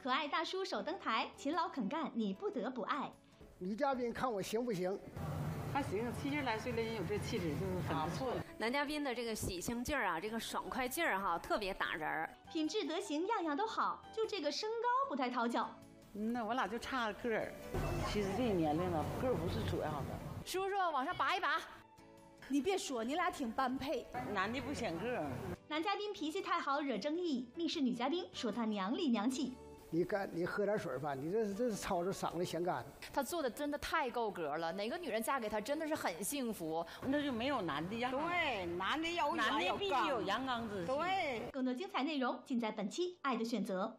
可爱大叔首登台，勤劳肯干，你不得不爱。 女嘉宾看我行不行？ 还行，70来岁的人有这气质就是很不错了。 男嘉宾的这个喜庆劲儿啊，这个爽快劲儿哈，特别打人儿。 品质德行样样都好，就这个身高不太讨脚。 那我俩就差个儿。其实这年龄了，个儿不是主要的。 叔叔往上拔一拔。你别说，你俩挺般配。 男的不显个儿。 男嘉宾脾气太好，惹争议。密室女嘉宾说他娘里娘气。 你喝点水吧，你这是操着嗓子嫌干。 他做的真的太够格了，哪个女人嫁给他真的是很幸福。 那就没有男的样。对，男的要男的必须有阳刚之气。对， 更多精彩内容尽在本期《爱的选择》。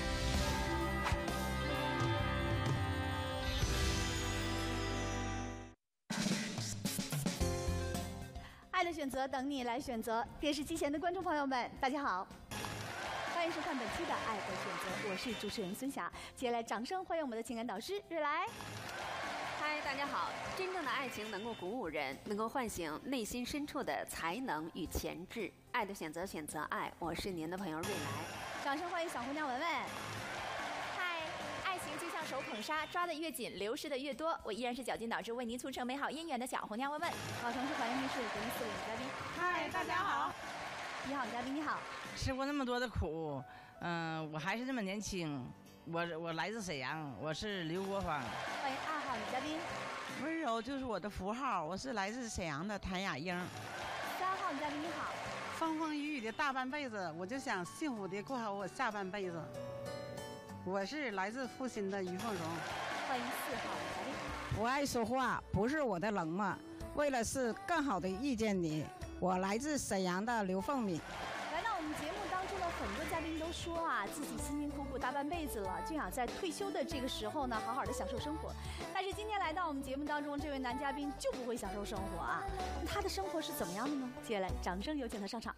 爱的选择等你来选择。电视机前的观众朋友们，大家好。欢迎收看本期的《爱的选择》，我是主持人孙霞。接下来，掌声欢迎我们的情感导师瑞来。 嗨，大家好！真正的爱情能够鼓舞人，能够唤醒内心深处的才能与潜质。爱的选择，选择爱。我是您的朋友瑞来。 掌声欢迎小姑娘文文。 嗨，爱情就像手捧沙，抓得越紧，流失的越多。我依然是绞尽脑汁为您促成美好姻缘的小红娘文文。 好，同时欢迎密室4位女嘉宾。 嗨，大家好。 你好，嘉宾你好。 吃过那么多的苦，我还是这么年轻。我来自沈阳，我是刘国芳。 欢迎2号女嘉宾。 温柔就是我的符号，我是来自沈阳的谭雅英。 3号女嘉宾你好。 风风雨雨的大半辈子，我就想幸福的过好我下半辈子。我是来自阜新的于凤荣。 欢迎4号女嘉宾。 我爱说话，不是我的冷漠，为了是更好的遇见你。我来自沈阳的刘凤敏。 来到我们节目当中的很多嘉宾都说啊，自己辛辛苦苦大半辈子了，就想在退休的这个时候呢，好好的享受生活。但是今天来到我们节目当中，这位男嘉宾就不会享受生活啊，他的生活是怎么样的呢？接下来，掌声有请他上场。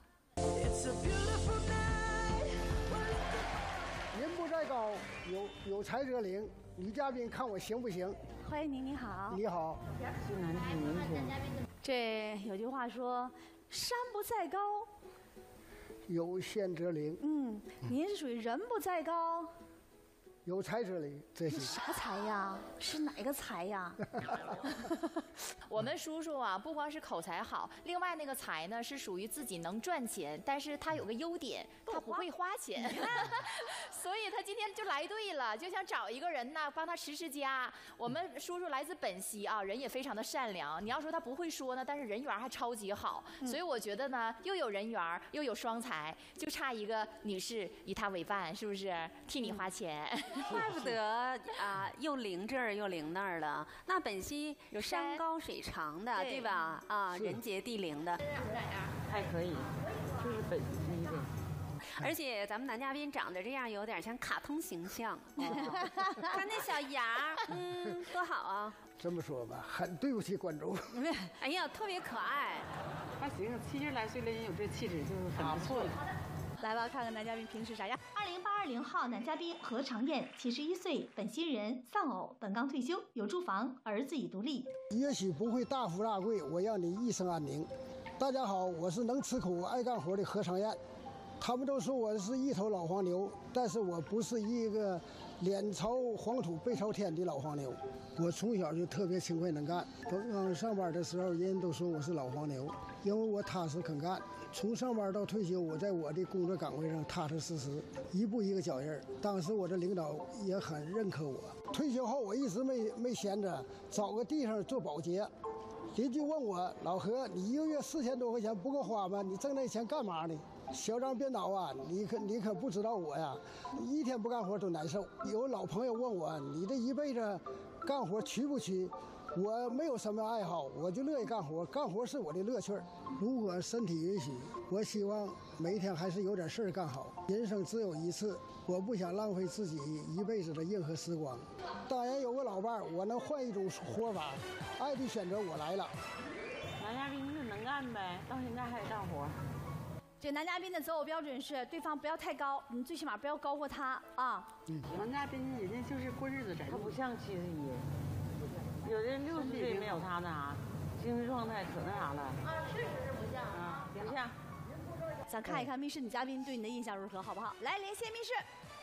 人不在高，有才则灵。女嘉宾看我行不行？ 欢迎您，你好。 你好。 是男挺年轻。 这有句话说，山不在高， 有仙则灵。 您是属于人不在高， 有才则灵。这是啥才呀？是哪个才呀？ 我们叔叔啊，不光是口才好，另外那个才呢是属于自己能赚钱，但是他有个优点，他不会花钱，所以他今天就来对了，就想找一个人呢帮他持家。我们叔叔来自本溪啊，人也非常的善良。你要说他不会说呢，但是人缘还超级好，所以我觉得呢，又有人缘又有双才，就差一个女士以他为伴，是不是？替你花钱， 怪不得啊，又灵这儿又灵那儿了。那本溪有山高水长的，对吧？啊，人杰地灵的， 还可以，就是本溪的。 而且咱们男嘉宾长得这样，有点像卡通形象，看那小牙，多好啊！ 这么说吧，很对不起观众。 哎呀，特别可爱。 还行，70来岁的人有这气质就是很不错了。 来吧，看看男嘉宾平时啥样。 2020号男嘉宾何长燕，71岁，本溪人，丧偶，本刚退休，有住房，儿子已独立。 也许不会大富大贵，我让你一生安宁。大家好，我是能吃苦、爱干活的何长燕。他们都说我是一头老黄牛，但是我不是一个脸朝黄土背朝天的老黄牛。我从小就特别勤快能干，刚上班的时候，人人都说我是老黄牛，因为我踏实肯干。从上班到退休，我在我的工作岗位上踏踏实实，一步一个脚印儿。当时我的领导也很认可我。退休后，我一直没闲着，找个地方做保洁。邻居问我：“老何，你一个月4000多块钱不够花吗？你挣那钱干嘛呢？”小张别恼啊，你可不知道我呀，一天不干活都难受。有老朋友问我：“你这一辈子干活屈不屈？”我没有什么爱好，我就乐意干活，干活是我的乐趣儿。如果身体允许，我希望每一天还是有点事儿干好。人生只有一次，我不想浪费自己一辈子的任何时光。当然有个老伴儿，我能换一种活法。爱的选择我来了。 男嘉宾是能干呗，到现在还得干活。 这男嘉宾的择偶标准是对方不要太高，你最起码不要高过他啊。 男嘉宾人家就是过日子，他不像71。有的60岁没有他那啥，精神状态可那啥了。 确实是不像啊，不像。 咱看一看密室女嘉宾对你的印象如何，好不好？来，连线密室。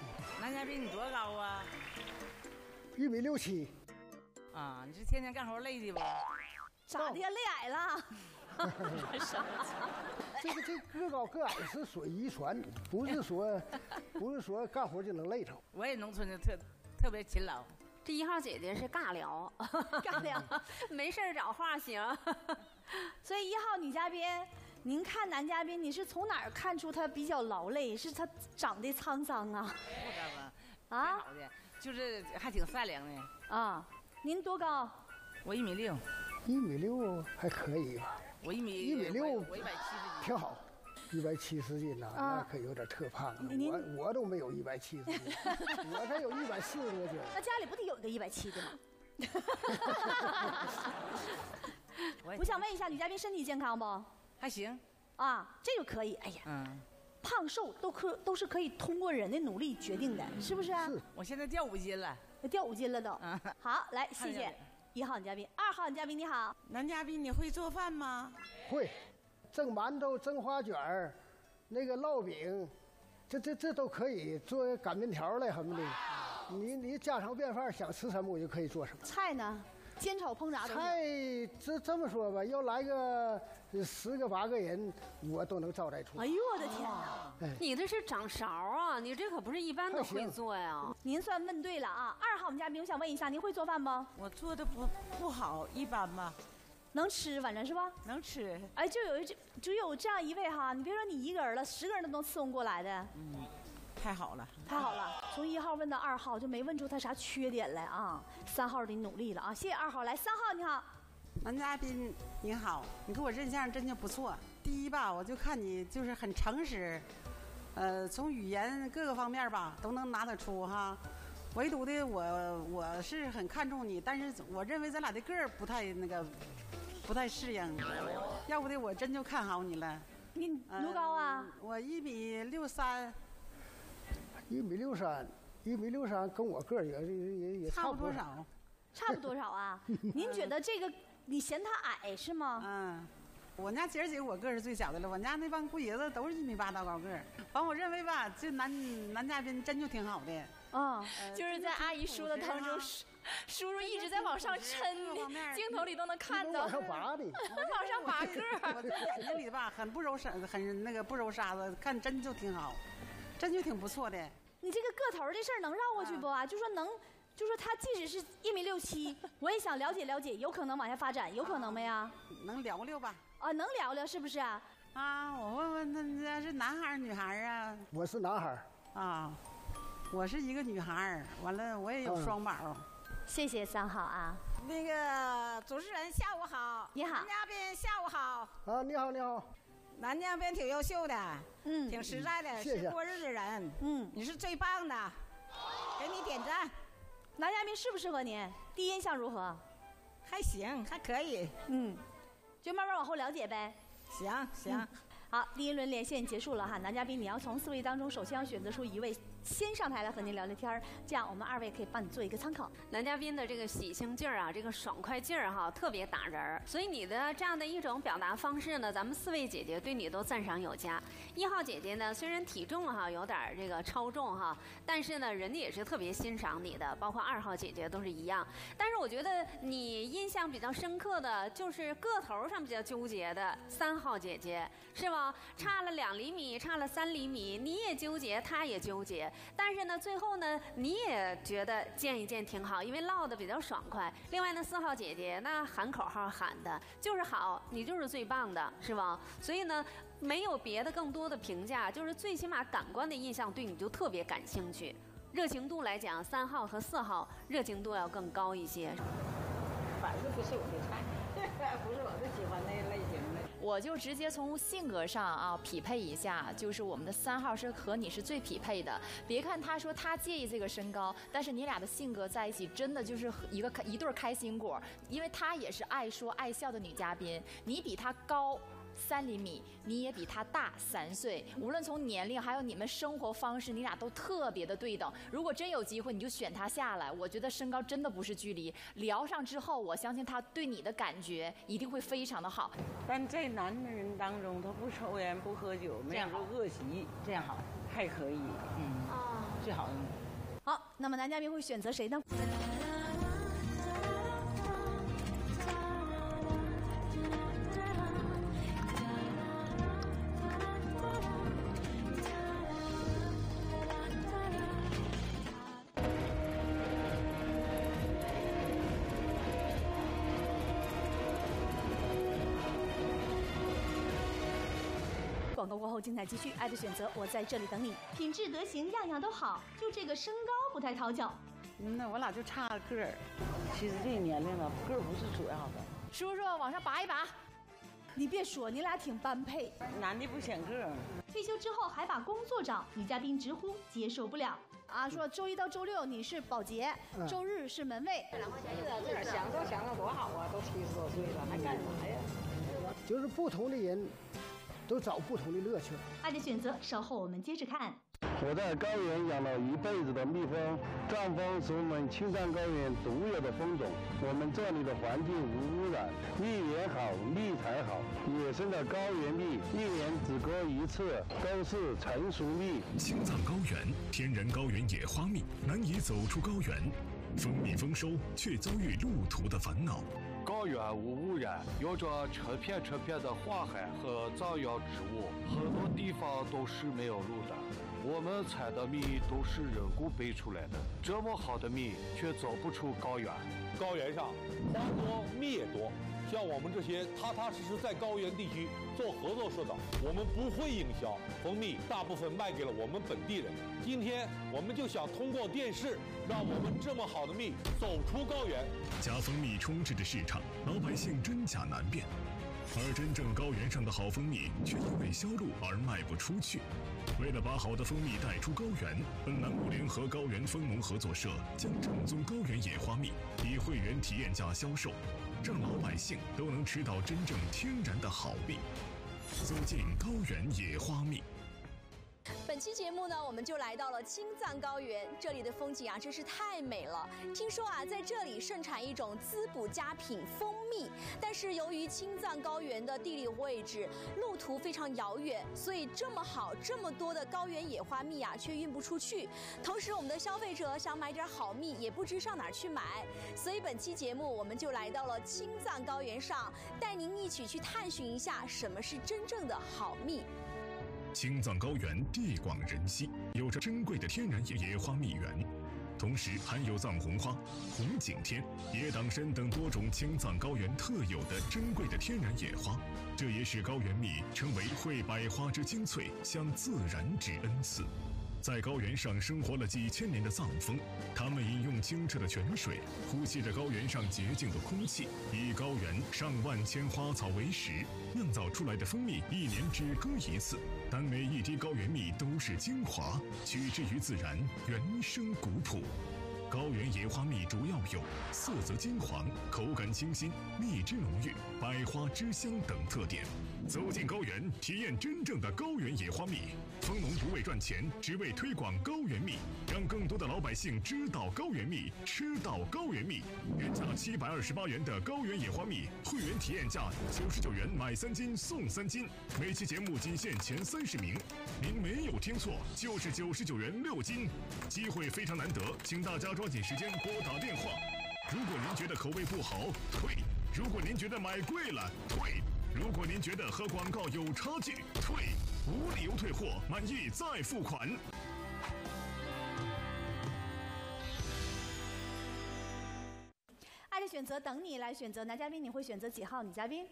男嘉宾你多高啊 1.67米。 啊，你是天天干活累的不？ 咋的呀？累矮了？ 这个高个矮是属于遗传，不是说干活就能累着。 我也农村的特别勤劳。 这1号姐姐是尬聊， 尬聊， 没事找话行。 所以1号女嘉宾，您看男嘉宾，你是从哪儿看出他比较劳累？是他长得沧桑啊？ 不干吧？ 啊， 好的，就是还挺善良的。 啊，您多高？ 我1.6米。 1.6米还可以吧？ 我1.6米，我170斤， 挺好。170斤呐，那可有点特胖了。我都没有170斤，我才有140多斤。 那家里不得有一个170的吗？我想问一下，女嘉宾身体健康不？ 还行。 啊，这个可以。哎呀，胖瘦都是可以通过人的努力决定的，是不是啊？ 是。 我现在掉5斤了。 掉5斤了都。好，来，谢谢。1号女嘉宾，2号女嘉宾你好。 男嘉宾，你会做饭吗？ 会，蒸馒头、蒸花卷儿，那个烙饼，这都可以做擀面条来什么的。你家常便饭，想吃什么我就可以做什么。 菜呢？煎炒烹炸都菜这么说吧，要来个10个8个人，我都能招待出。 哎呦我的天哪！ 你这是掌勺啊！你这可不是一般都会做呀。 您算问对了啊！2号我们嘉宾，我想问一下，您会做饭吗？ 我做的不好，一般吧。 能吃，反正是吧？ 能吃。 哎，就有这样一位哈，你别说你1个人了，10个人都能伺候过来的。 太好了， 太好了！从1号问到2号，就没问出他啥缺点来啊。3号得努力了啊！谢谢2号，来3号你好， 男嘉宾你好，你给我印象真就不错。第一吧，我就看你就是很诚实，从语言各个方面吧都能拿得出哈。唯独的我是很看重你，但是我认为咱俩的个儿不太适应，要不的我真就看好你了。 你多高啊？ 我1.63米。 1.63米跟我个儿也差不多少。 差不多少啊？您觉得这个你嫌他矮是吗？ 我家姐儿几个我个儿是最小的了，我家那帮姑爷子都是1.8米到高个儿。完，我认为吧，这男嘉宾真就挺好的。 就是在阿姨说的当中，叔叔一直在往上抻，镜头里都能看到。 往上拔的， 往上拔个儿。 我眼睛里吧，很不揉沙子，看真就挺好，真就挺不错的。 你这个个头的事儿能绕过去不啊？就说他即使是1.67米，我也想了解了解，有可能往下发展，有可能没啊？ 能聊聊吧？ 啊，能聊聊是不是啊？ 我问问他是男孩儿女孩儿啊？ 我是男孩儿。 我是一个女孩儿，完了我也有双宝。 谢谢3号啊。 那个主持人下午好， 你好。 男嘉宾下午好。 你好你好。 男嘉宾挺优秀的，挺实在的， 谢谢是过日子人，你是最棒的，给你点赞。 男嘉宾适不适合您？第一印象如何？ 还行，还可以。 就慢慢往后了解呗。 行。 好，第一轮连线结束了哈，男嘉宾你要从4位当中首先要选择出1位，先上台来和您聊聊天儿，这样我们2位可以帮你做一个参考。 男嘉宾的这个喜庆劲儿啊，这个爽快劲儿哈，特别打人儿。所以你的这样的一种表达方式呢，咱们4位姐姐对你都赞赏有加。1号姐姐呢，虽然体重哈有点这个超重哈，但是呢，人家也是特别欣赏你的，包括2号姐姐都是一样。但是我觉得你印象比较深刻的就是个头上比较纠结的3号姐姐，是吗？差了2厘米，差了3厘米，你也纠结，她也纠结。但是呢，最后呢，你也觉得见一见挺好，因为唠得比较爽快。另外呢，4号姐姐那喊口号喊的就是好，你就是最棒的，是吧？所以呢，没有别的更多的评价，就是最起码感官的印象对你就特别感兴趣。热情度来讲，3号和4号热情度要更高一些。 反正不是我的菜，不是我最喜欢那类型的。 我就直接从性格上啊匹配一下，就是我们的3号是和你是最匹配的。别看他说他介意这个身高，但是你俩的性格在一起真的就是一对开心果，因为他也是爱说爱笑的女嘉宾，你比他高3厘米，你也比他大3岁，无论从年龄还有你们生活方式，你俩都特别的对等。如果真有机会，你就选他下来。我觉得身高真的不是距离，聊上之后，我相信他对你的感觉一定会非常的好。 但在男人当中，他不抽烟不喝酒，没有恶习， 这样好， 还可以。 最好的。 那么男嘉宾会选择谁呢？广告过后，精彩继续。爱的选择，我在这里等你。品质德行样样都好，就这个身高不太讨脚。 那我俩就差个儿。其实这个年龄了，个儿不是主要的。 叔叔往上拔一拔。 你别说，你俩挺般配。 男的不显个儿。 退休之后还把工作找，女嘉宾直呼接受不了。啊，说周一到周六你是保洁，周日是门卫。 是啊，这点享受多好啊！都70多岁了，还干啥呀？ 就是不同的人都找不同的乐趣。 爱的选择，稍后我们接着看。 我在高原养了一辈子的蜜蜂，藏蜂是我们青藏高原独有的蜂种。我们这里的环境无污染，蜜源好，蜜才好。野生的高原蜜一年只割一次，都是成熟蜜。 青藏高原天然高原野花蜜难以走出高原，蜂蜜丰收却遭遇路途的烦恼。 高原无污染，有着成片的花海和藏药植物，很多地方都是没有路的。我们采的蜜都是人工培出来的，这么好的蜜却走不出高原。 高原上花多蜜也多，像我们这些踏踏实实在高原地区做合作社的，我们不会营销，蜂蜜大部分卖给了我们本地人。今天我们就想通过电视，让我们这么好的蜜走出高原。 假蜂蜜充斥着市场，老百姓真假难辨，而真正高原上的好蜂蜜却因为销路而卖不出去。为了把好的蜂蜜带出高原，本栏目联合高原蜂农合作社将正宗高原野花蜜以会员体验价销售，让老百姓都能吃到真正天然的好蜜。走进高原野花蜜。 本期节目呢，我们就来到了青藏高原，这里的风景啊真是太美了。听说啊，在这里盛产一种滋补佳品蜂蜜，但是由于青藏高原的地理位置、路途非常遥远，所以这么好、这么多的高原野花蜜啊，却运不出去。同时，我们的消费者想买点好蜜，也不知上哪儿去买。所以本期节目，我们就来到了青藏高原上，带您一起去探寻一下什么是真正的好蜜。 青藏高原地广人稀，有着珍贵的天然野花蜜源，同时含有藏红花、红景天、野党参等多种青藏高原特有的珍贵的天然野花，这也使高原蜜称为会百花之精粹，享自然之恩赐。在高原上生活了几千年的藏蜂，他们饮用清澈的泉水，呼吸着高原上洁净的空气，以高原上万千花草为食，酿造出来的蜂蜜一年只割一次，但每一滴高原蜜都是精华，取之于自然，原生古朴。高原野花蜜主要有色泽金黄、口感清新、蜜汁浓郁、百花之香等特点。走进高原，体验真正的高原野花蜜。蜂农不为赚钱，只为推广高原蜜，让更多的老百姓知道高原蜜，吃到高原蜜。原价728元的高原野花蜜，会员体验价99元，买3斤送3斤。每期节目仅限前30名，您没有听错，就是99元6斤。机会非常难得，请大家抓紧时间拨打电话。如果您觉得口味不好，退；如果您觉得买贵了，退；如果您觉得和广告有差距，退，无理由退货，满意再付款。 爱的选择等你来选择，男嘉宾你会选择几号？女嘉宾？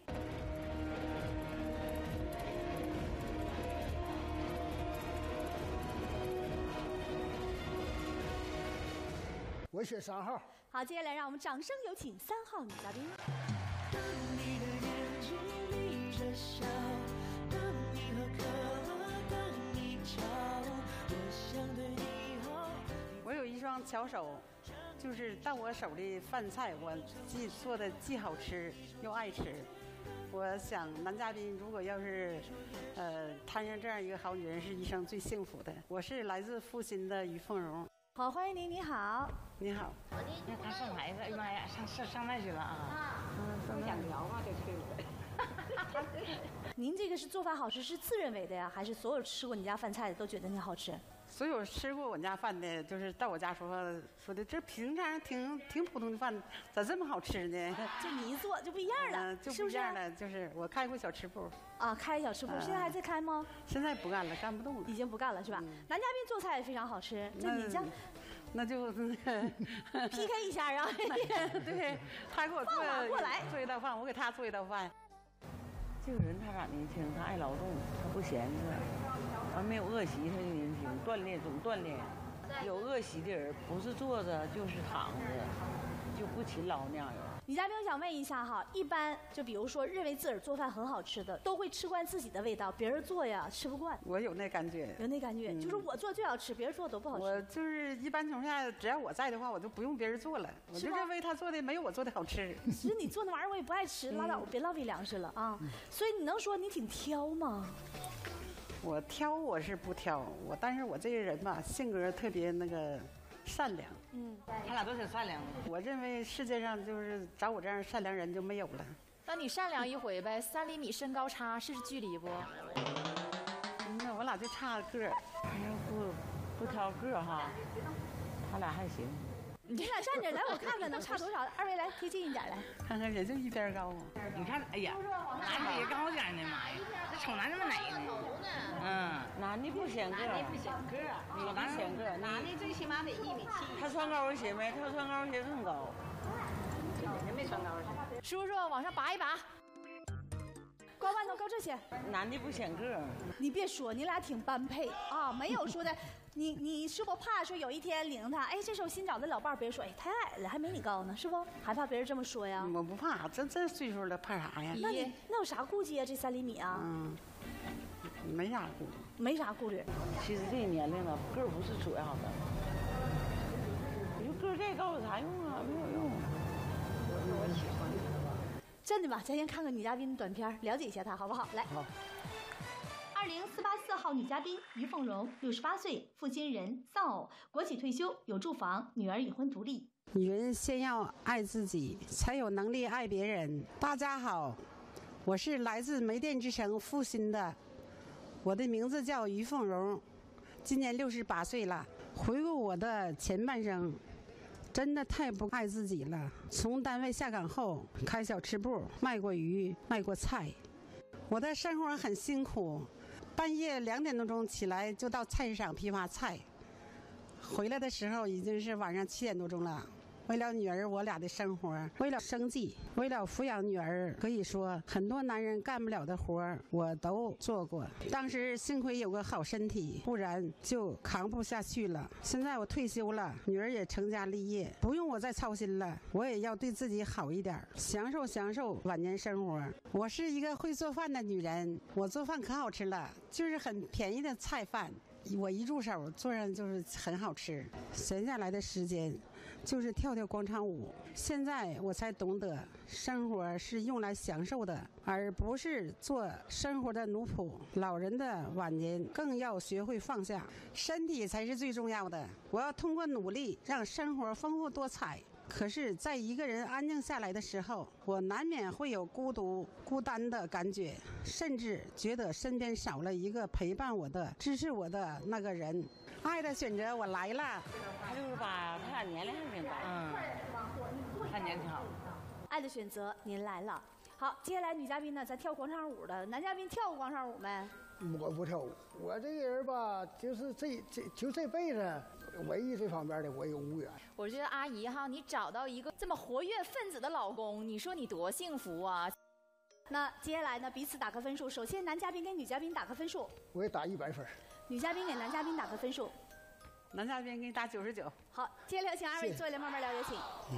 我选3号。 好，接下来让我们掌声有请3号女嘉宾。 我有一双巧手，就是到我手的饭菜，我做的既好吃又爱吃。我想男嘉宾如果要是摊上这样一个好女人，是一生最幸福的。我是来自阜新的于凤荣。 好，欢迎您，你好。 你好。 那他上孩子，哎呀妈呀，上那去了啊！ 不想聊嘛，这催我。 您这个是做饭好吃，是自认为的呀，还是所有吃过你家饭菜的都觉得你好吃？ 所有吃过我家饭的，就是到我家说的，这平常挺普通的饭，咋这么好吃呢？ 就你一做就不一样了， 就不一样了。就是我开过小吃部啊，开小吃部，现在还在开吗？ 现在不干了，干不动了， 已经不干了是吧？男嘉宾做菜也非常好吃，就你家。 那就 PK 一下啊！ 对，他给我做一道饭，我给他做一道饭。 这个人他咋年轻？他爱劳动，他不闲着，完没有恶习他就年轻，锻炼总锻炼。有恶习的人不是坐着就是躺着，就不勤劳那样人。 女嘉宾，我想问一下哈，一般就比如说认为自个儿做饭很好吃的，都会吃惯自己的味道，别人做呀吃不惯。 我有那感觉， 有那感觉，就是我做最好吃，别人做都不好吃。 我就是一般情况下，只要我在的话，我就不用别人做了，我就认为他做的没有我做的好吃。 其实你做那玩意儿我也不爱吃，拉倒，别浪费粮食了啊。所以你能说你挺挑吗？ 我挑我是不挑，但是我这个人吧，性格特别那个善良。 他俩都挺善良的。 我认为世界上就是找我这样善良人就没有了。 那你善良一回呗，3厘米身高差是距离不？ 那我俩就差个儿。 要不挑个儿哈，他俩还行。 你俩站着来，我看看能差多少。二位来贴近一点来， 看看也就一边高啊。 你看，哎呀，男的也高点呢，妈呀，这瞅男这么矮呢。 男的不显个儿， 男的不显个儿， 女的显个儿， 男的最起码得1.7米。 他穿高跟鞋没？他穿高跟鞋更高。 人没穿高跟鞋。 叔叔往上拔一拔。 高半都高这些。 男的不显个儿。 你别说，你俩挺般配啊，没有说的。你是不怕说有一天领他？哎，这时候新找的老伴儿，别人说，哎，太矮了，还没你高呢，是不？害怕别人这么说呀？ 我不怕，这岁数了，怕啥呀？ 那有啥顾忌啊？这3厘米啊？ 没啥顾虑， 没啥顾虑。 其实这个年龄了，个儿不是主要的。你说个儿再高有啥用啊？没有用。 真的吧？咱先看看女嘉宾的短片，了解一下她，好不好？来。 好。 2048号女嘉宾于凤荣，68岁，负心人，丧偶，国企退休，有住房，女儿已婚独立。 女人先要爱自己，才有能力爱别人。大家好，我是来自煤电之城阜新的，我的名字叫于凤荣，今年68岁了。回顾我的前半生，真的太不爱自己了。从单位下岗后，开小吃部，卖过鱼，卖过菜。我的生活很辛苦，半夜2点多钟起来就到菜市场批发菜，回来的时候已经是晚上7点多钟了。为了女儿，我俩的生活，为了生计，为了抚养女儿，可以说很多男人干不了的活我都做过。当时幸亏有个好身体，不然就扛不下去了。现在我退休了，女儿也成家立业，不用我再操心了。我也要对自己好一点，享受晚年生活。我是一个会做饭的女人，我做饭可好吃了，就是很便宜的菜饭，我一入手做上就是很好吃。闲下来的时间就是跳跳广场舞。现在我才懂得，生活是用来享受的，而不是做生活的奴仆。老人的晚年更要学会放下，身体才是最重要的。我要通过努力让生活丰富多彩。可是在一个人安静下来的时候，我难免会有孤独孤单的感觉，甚至觉得身边少了一个陪伴我的支持我的那个人。爱的选择，我来了。 他68呀，他俩年龄还挺高。 他年挺好。 爱的选择，您来了。好，接下来女嘉宾呢，咱跳广场舞的。男嘉宾跳过广场舞没？ 我不跳舞，我这个人吧，就是这辈子，文艺这方面的我也无缘。 我觉得阿姨哈，你找到一个这么活跃分子的老公，你说你多幸福啊！ 那接下来呢，彼此打个分数。首先，男嘉宾给女嘉宾打个分数。 我也打100分。 女嘉宾给男嘉宾打个分数。 男嘉宾给你打99。 好，接下来请二位坐下来慢慢聊，有请。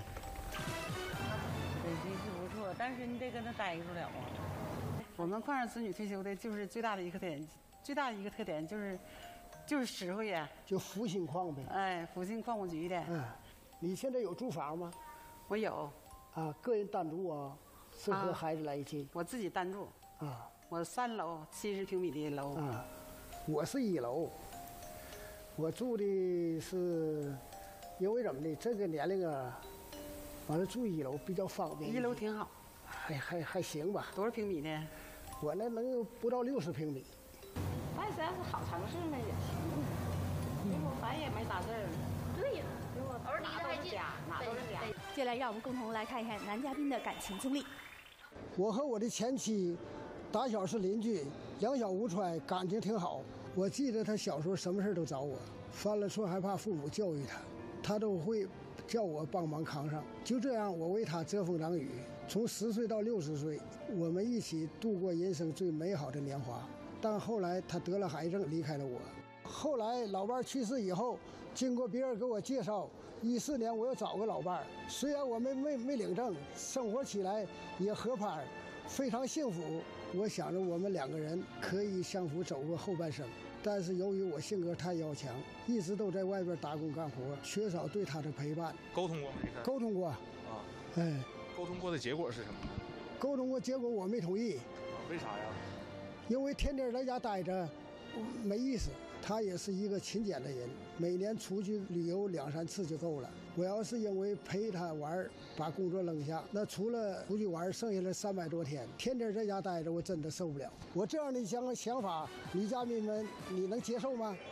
本心是不错，但是你得跟他待住了啊。 我们矿上子女退休的，就是最大的一个特点，就是实惠呀， 就福兴矿呗。 哎，福兴矿务局的。 你现在有住房吗？ 我有。 啊，个人单住啊，是和孩子来一起？ 我自己单住。 啊， 我3楼70平米的楼。 啊，我是1楼。我住的是，因为怎么的，这个年龄啊，完了住1楼比较方便。 1楼挺好。 还行吧。 多少平米呢？ 我那能不到60平米。 那咱是好城市那也行。 来也没啥事儿。 对呀， 儿离得还近，哪都是家。 接下来让我们共同来看一看男嘉宾的感情经历。 我和我的前妻打小是邻居，两小无猜，感情挺好。我记得他小时候什么事都找我，犯了错害怕父母教育他，他都会叫我帮忙扛上。就这样，我为他遮风挡雨。从10岁到60岁，我们一起度过人生最美好的年华。但后来他得了癌症，离开了我。后来老伴去世以后，经过别人给我介绍，14年我又找个老伴。虽然我们没领证，生活起来也合拍，非常幸福。我想着我们2个人可以相扶走过后半生。但是由于我性格太要强，一直都在外边打工干活，缺少对他的陪伴。 沟通过吗？这事儿沟通过。 啊。 哎。 沟通过的结果是什么？ 沟通过结果我没同意。 为啥呀？ 因为天天在家待着，没意思。他也是一个勤俭的人，每年出去旅游2、3次就够了。我要是因为陪他玩把工作扔下，那除了出去玩，剩下的300多天，天天在家待着，我真的受不了。我这样的想法，女嘉宾们你能接受吗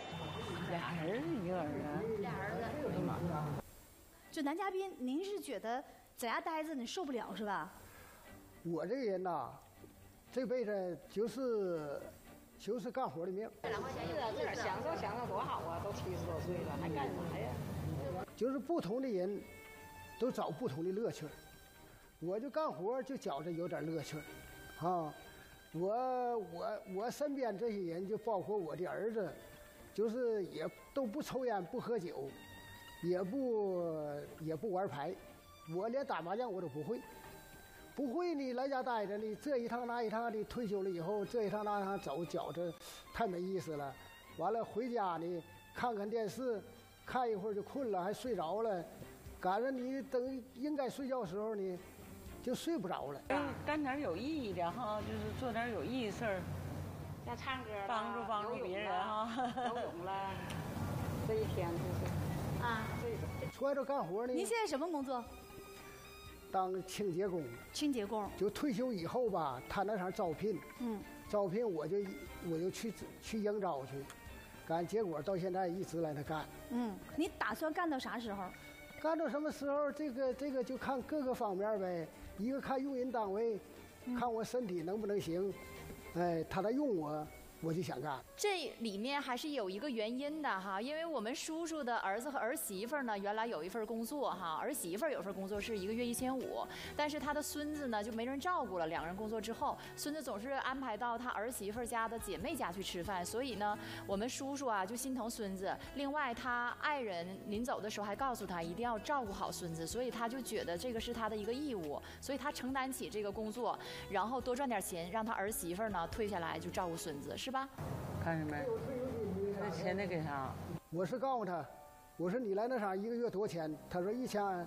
？2儿子1个儿子，2儿子，我的妈！ 就男嘉宾，您是觉得在家待着你受不了是吧？ 我这个人呐，这辈子就是干活的命。 是啊，自个儿享受多好啊！都70多岁了，还干啥呀？ 就是不同的人，都找不同的乐趣。我就干活就觉着有点乐趣，啊，我身边这些人就包括我的儿子，就是也都不抽烟不喝酒，也不玩牌，我连打麻将我都不会。不会你来家待着，你这一趟那一趟的，退休了以后这一趟那一趟走，觉着太没意思了。完了回家呢，看看电视，看一会儿就困了，还睡着了。赶上你等应该睡觉的时候呢，就睡不着了。 干点有意义的哈，就是做点有意义的事儿， 像唱歌、 帮助别人哈， 游泳了，这一天就是啊， 出来这干活呢。 您现在什么工作？ 当清洁工。 清洁工。 就退休以后吧，他那场招聘，招聘我就去应招去，结果到现在一直在那干。 你打算干到啥时候？ 干到什么时候？这个就看各个方面呗。一个看用人单位，看我身体能不能行，哎，他在用我就想干。 这里面还是有一个原因的哈，因为我们叔叔的儿子和儿媳妇呢，原来有一份工作哈，儿媳妇有份工作是1个月1500，但是他的孙子呢就没人照顾了，2个人工作之后，孙子总是安排到他儿媳妇家的姐妹家去吃饭，所以呢，我们叔叔啊就心疼孙子。另外，他爱人临走的时候还告诉他一定要照顾好孙子，所以他就觉得这个是他的一个义务，所以他承担起这个工作，然后多赚点钱，让他儿媳妇呢退下来就照顾孙子，是吧？ 看见没？这钱得给他。 我是告诉他，我说你来那啥1个月多少钱？他说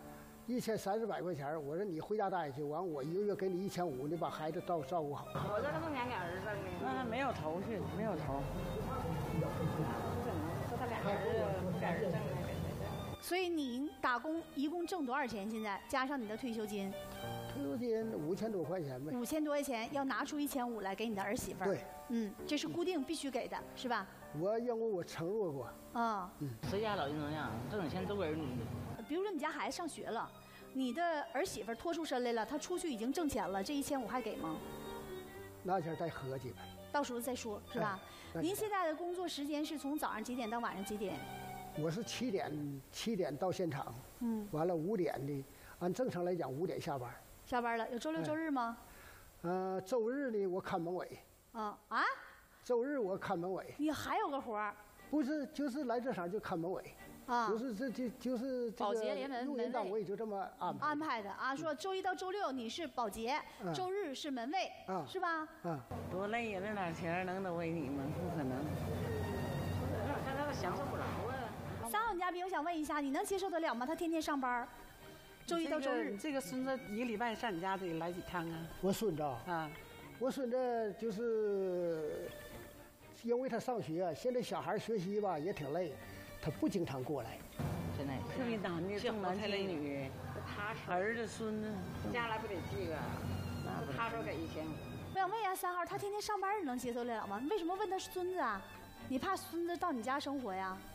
1300块钱。我说你回家待去，完我1个月给你1500，你把孩子照顾好。 我这挣钱给儿子呢。 那他没有头绪，没有头。 说他俩儿子给儿子挣的。 所以你打工一共挣多少钱？现在加上你的退休金？ 退休金5000多块钱呗。 5000多块钱，要拿出1500来给你的儿媳妇儿。 对， 这是固定必须给的，是吧？ 因为我承诺过。 谁家老人能样？挣点钱都给儿女的。 比如说你家孩子上学了，你的儿媳妇拖出身来了，她出去已经挣钱了，这1500还给吗？ 那前再合计呗。 到时候再说，是吧？您现在的工作时间是从早上几点到晚上几点？ 我是7点到现场，完了5点的，按正常来讲5点下班。 下班了，有周六周日吗？ 周日呢我看门卫。周日我看门卫。 你还有个活儿？ 不是，就是来这场就看门卫。就是保洁联门用人单位就这么安排的啊。说周1到周6你是保洁，周日是门卫，是吧？ 多累呀，那点钱能都为你吗？不可能。 他享受不了啊。 3号嘉宾，我想问一下，你能接受得了吗？他天天上班，周1到周日。 你这个孙子1个礼拜上你家得来几趟啊？ 我孙子啊，我孙子就是因为他上学，现在小孩学习吧也挺累，他不经常过来。 真的，特别男的重男轻女，儿子孙子家来不得几个？他说给1500。 我想问一下3号，他天天上班你能接受得了吗？你为什么问他孙子啊？你怕孙子到你家生活呀？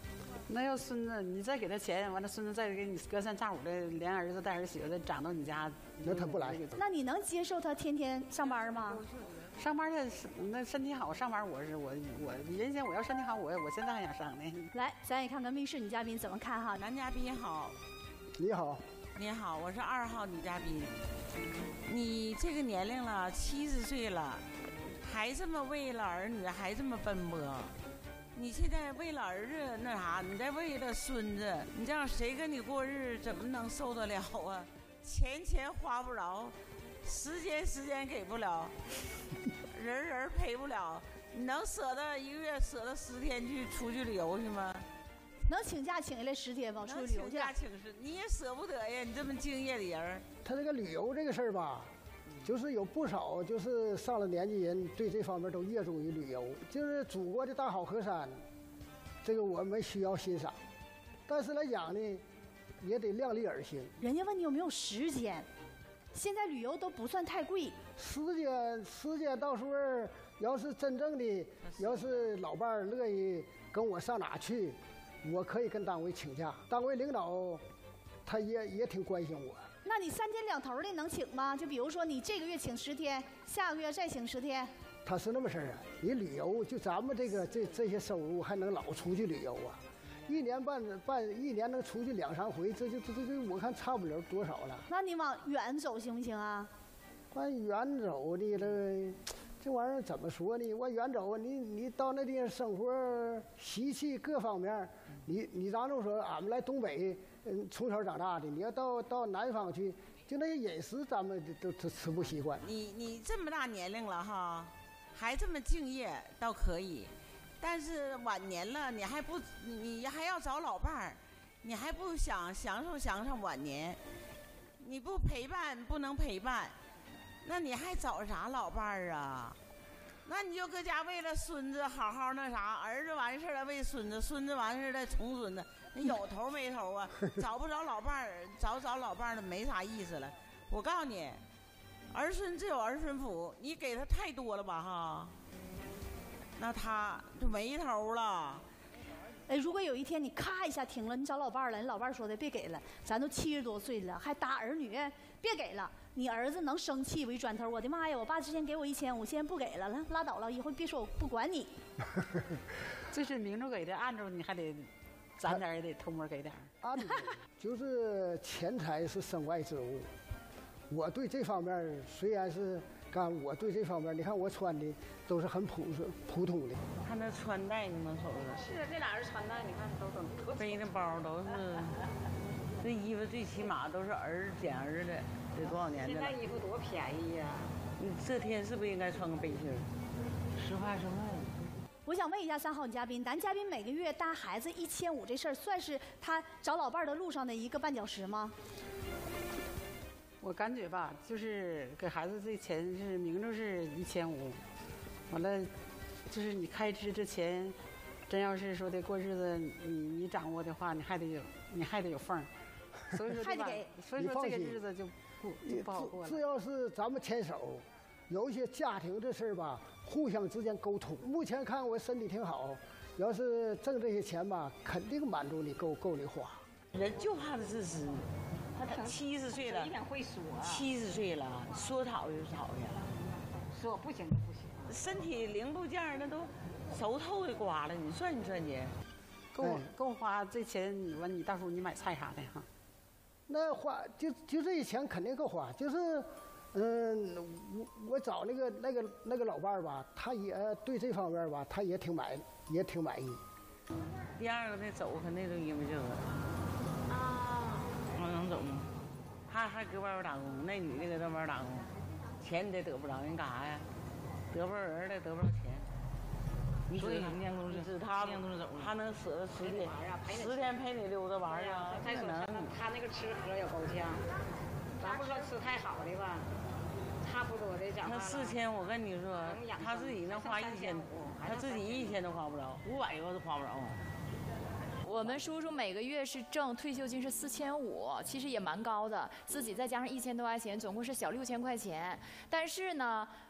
那要孙子，你再给他钱，完了孙子再给你隔三差五的连儿子带儿媳妇的长到你家， 那他不来。 那你能接受他天天上班吗？ 上班那身体好，上班我原先我要身体好，我现在还想上呢。 来，咱也看看密室女嘉宾怎么看哈。 男嘉宾好， 你好， 你好，我是2号女嘉宾。你这个年龄了，70岁了，还这么为了儿女还这么奔波。你现在为了儿子那啥，你再为了孙子，你这样谁跟你过日怎么能受得了啊？钱花不着，时间给不了，人陪不了，你能舍得一个月舍得10天出去旅游去吗？ 能请假请下来10天吗？出去旅游去？ 请假请10，你也舍不得呀！你这么敬业的人。 他这个旅游这个事儿吧，就是有不少就是上了年纪人对这方面都热衷于旅游。就是祖国的大好河山，这个我们需要欣赏，但是来讲呢，也得量力而行。 人家问你有没有时间，现在旅游都不算太贵。 时间到时候要是真正的，要是老伴儿乐意跟我上哪去，我可以跟单位请假。单位领导他也挺关心我。 那你3天2头的能请吗？就比如说你这个月请10天，下个月再请10天。 他是那么事儿啊，你旅游就咱们这些收入还能老出去旅游啊？1年一年能出去2、3回，这我看差不了多少了。 那你往远走行不行啊？ 往远走的这玩意儿怎么说呢？往远走，你到那地方生活习气各方面，你咱就说俺们来东北，从小长大的，你要到南方去，就那些饮食咱们都吃不习惯。 你这么大年龄了哈，还这么敬业倒可以，但是晚年了你还要找老伴儿，你还不享受晚年，你不陪伴不能陪伴。那你还找啥老伴儿啊？那你就搁家为了孙子好好那啥，儿子完事儿了为孙子，孙子完事儿了重孙子，那有头没头啊？找不着老伴儿，找老伴儿的没啥意思了。我告诉你，儿孙自有儿孙福，你给他太多了吧哈，那他就没头了。 哎，如果有一天你咔一下停了，你找老伴儿了，你老伴儿说的别给了，咱都70多岁了，还打儿女，别给了。你儿子能生气不？一转头，我的妈呀！我爸之前给我1500，现在不给了，拉倒了，以后别说我不管你。 这是明着给的，暗着你还得攒点也得偷摸给点。 暗着就是钱财是身外之物。我对这方面虽然是我对这方面，你看我穿的都是很普通的。 看那穿戴你能瞅着？ 是这俩人穿戴，你看都背的包都是，这衣服最起码都是捡儿的。得多少年的了？ 现在衣服多便宜呀！ 你这天是不是应该穿个背心儿？实话实话。 我想问一下3号女嘉宾，男嘉宾每个月带孩子1500这事儿，算是他找老伴儿的路上的一个绊脚石吗？ 我感觉吧，就是给孩子这钱是明着是1500，完了，就是你开支这钱，真要是说的过日子，你掌握的话，你还得有缝。所以说还得给， 所以说这个日子就不好过了。 只要是咱们牵手，有一些家庭的事儿吧，互相之间沟通。目前看我身体挺好，要是挣这些钱吧，肯定满足你够你花。 人就怕他自私，他70岁了， 一点会说 ，70岁了，说讨就讨呀， 说不行就不行， 身体零部件那都熟透的刮了，你算去， 够花这钱，完你到时候你买菜啥的哈。 那花就这些钱肯定够花，就是，我找那个老伴儿吧，他也对这方面吧，他也挺满意。 第二个那走可那都因为这个。我能走吗？他还搁外边打工，那女的搁那边打工，钱你得不着，人干啥呀？得不着人了，得不着钱。所以年都是他能舍得10天陪你溜达玩啊？ 再说他那个吃喝也够呛，咱不说吃太好的吧，差不多的讲。 那4000，我跟你说，他自己能花1000，他自己1000都花不着，500多都花不着啊。 我们叔叔每个月是挣退休金是4500，其实也蛮高的，自己再加上1000多块钱，总共是小6000块钱。但是呢，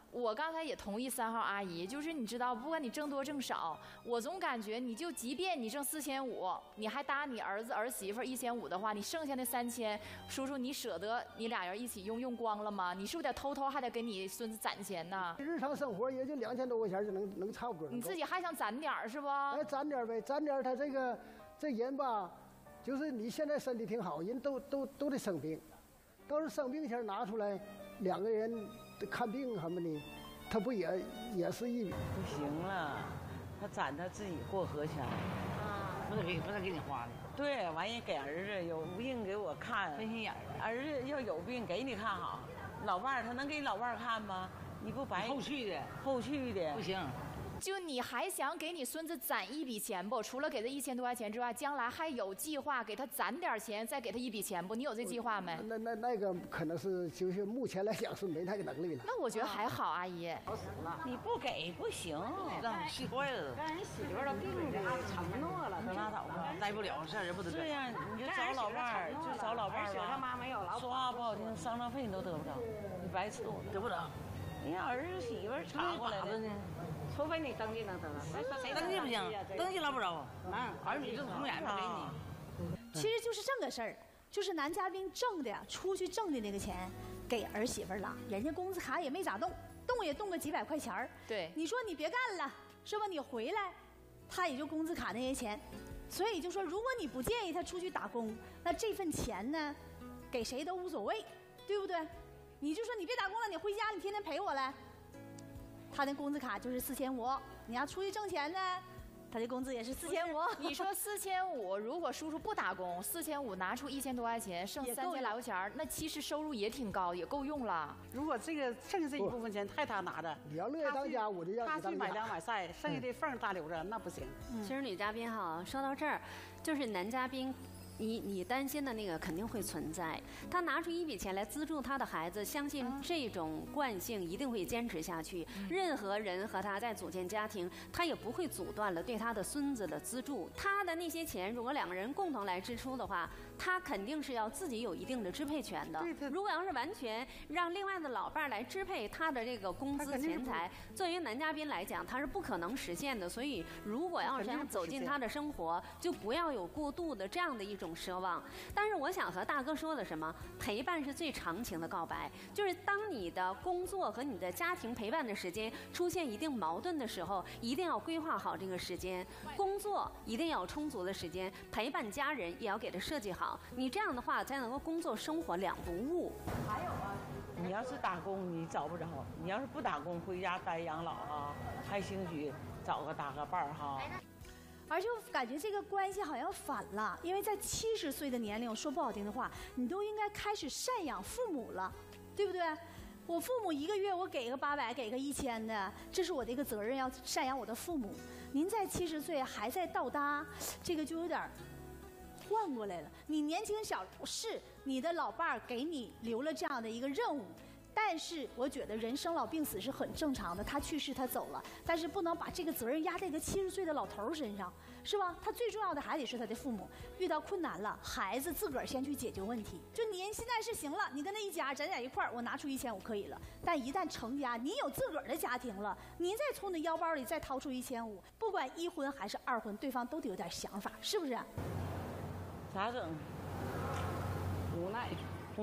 我刚才也同意3号阿姨，就是你知道，不管你挣多挣少，我总感觉你就即便你挣4500，你还搭你儿子儿媳妇1500的话，你剩下那3000，叔叔你舍得你俩人一起用光了吗？你是不是得偷偷还得给你孙子攒钱呢？ 日常生活也就2000多块钱就能差不多。 你自己还想攒点是不？ 哎，攒点呗，攒点。他这人吧，就是你现在身体挺好，人都得生病，到时候生病钱拿出来，2个人看病什么的，他不也是一笔？ 不行了，他攒他自己过河钱啊，不是给你花的。 对，完人给儿子有病给我看， 分心眼儿子要有病给你看好，老伴儿他能给你老伴儿看吗？你不白后续的不行。 就你还想给你孙子攒一笔钱不？除了给他1000多块钱之外，将来还有计划给他攒点钱，再给他一笔钱不？你有这计划没？ 那个可能是就是目前来讲是没那个能力了。 那我觉得还好，阿姨。 好死了，你不给不行， 让气坏了。 让人媳妇都病的承诺了， 都拉倒吧， 待不了，这人不得。 对呀，你就找老伴儿，就找老伴儿吧。 他妈没有老。 说话不好听，丧葬费你都得不着，你白伺候得不着。 人家儿子媳妇查过来的呢。 除非你登记能得了， 登记不行，登记捞不着。儿女这红眼不给你。 其实就是这个事儿，就是男嘉宾出去挣的那个钱给儿媳妇了，人家工资卡也没咋动也动个几百块钱儿。 对， 你说你别干了，是吧？你回来，他也就工资卡那些钱。所以就说，如果你不建议他出去打工，那这份钱呢，给谁都无所谓，对不对？你就说你别打工了，你回家，你天天陪我来。他的工资卡就是4500，你要出去挣钱呢，他的工资也是4500。 你说4500，如果叔叔不打工，4500拿出1000多块钱，剩3000来块钱，那其实收入也挺高，也够用了。 如果这个剩下这一部分钱太他拿着， 你要乐意当家，我就让你当家。 他去买粮买菜，剩下的缝他留着，那不行。 其实女嘉宾哈，说到这儿，就是男嘉宾。你担心的那个肯定会存在，他拿出一笔钱来资助他的孩子，相信这种惯性一定会坚持下去。任何人和他在组建家庭，他也不会阻断了对他的孙子的资助。他的那些钱，如果2个人共同来支出的话，他肯定是要自己有一定的支配权的。如果要是完全让另外的老伴儿来支配他的这个工资钱财，作为男嘉宾来讲，他是不可能实现的。所以，如果要是想走进他的生活，就不要有过度的这样的一种奢望。但是我想和大哥说的什么？陪伴是最长情的告白，就是当你的工作和你的家庭陪伴的时间出现一定矛盾的时候，一定要规划好这个时间。工作一定要有充足的时间，陪伴家人也要给他设计好。你这样的话才能够工作生活2不误。 还有啊，你要是打工你找不着，你要是不打工回家待养老啊，还兴许找个搭个伴儿哈。 而且我感觉这个关系好像反了，因为在70岁的年龄，我说不好听的话，你都应该开始赡养父母了，对不对？我父母1个月我给个800，给个1000的，这是我的一个责任，要赡养我的父母。您在70岁还在倒搭，这个就有点换过来了。你年轻小是你的老伴儿给你留了这样的一个任务。但是我觉得人生老病死是很正常的，他去世他走了，但是不能把这个责任压在一个70岁的老头身上，是吧？他最重要的还得是他的父母，遇到困难了，孩子自个儿先去解决问题。就您现在是行了，你跟他一家咱在一块儿，我拿出1500可以了。但一旦成家，你有自个儿的家庭了，您再从你腰包里再掏出1500，不管1婚还是2婚，对方都得有点想法，是不是？ 咋整？无奈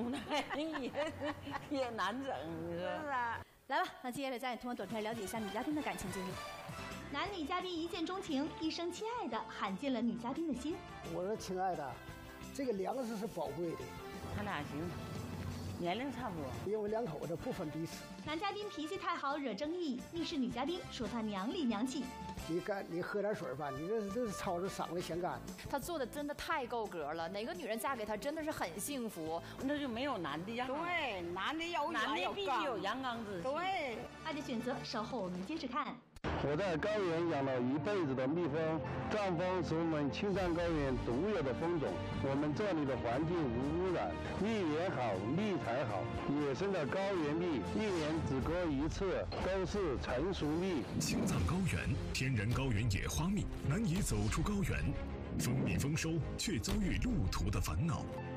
也难整，你说是啊。来吧，那接下来咱也通过短片了解一下女嘉宾的感情经历。男女嘉宾一见钟情，一声亲爱的喊进了女嘉宾的心。 我说亲爱的，这个粮食是宝贵的。 他俩行，年龄差不多， 因为2口子不分彼此。 男嘉宾脾气太好，惹争议，密室女嘉宾说他娘里娘气。 你喝点水吧，你这是操着嗓子嫌干。 他做的真的太够格了，哪个女人嫁给他真的是很幸福。 那就没有男的呀。 对，男的有男的必须有阳刚之气。 对， 爱的选择，稍后我们接着看。 我在高原养了一辈子的蜜蜂，藏蜂是我们青藏高原独有的蜂种。我们这里的环境无污染，蜜源好，蜜才好。野生的高原蜜1年只割1次，都是成熟蜜。 青藏高原天然高原野花蜜难以走出高原，蜂蜜丰收却遭遇路途的烦恼。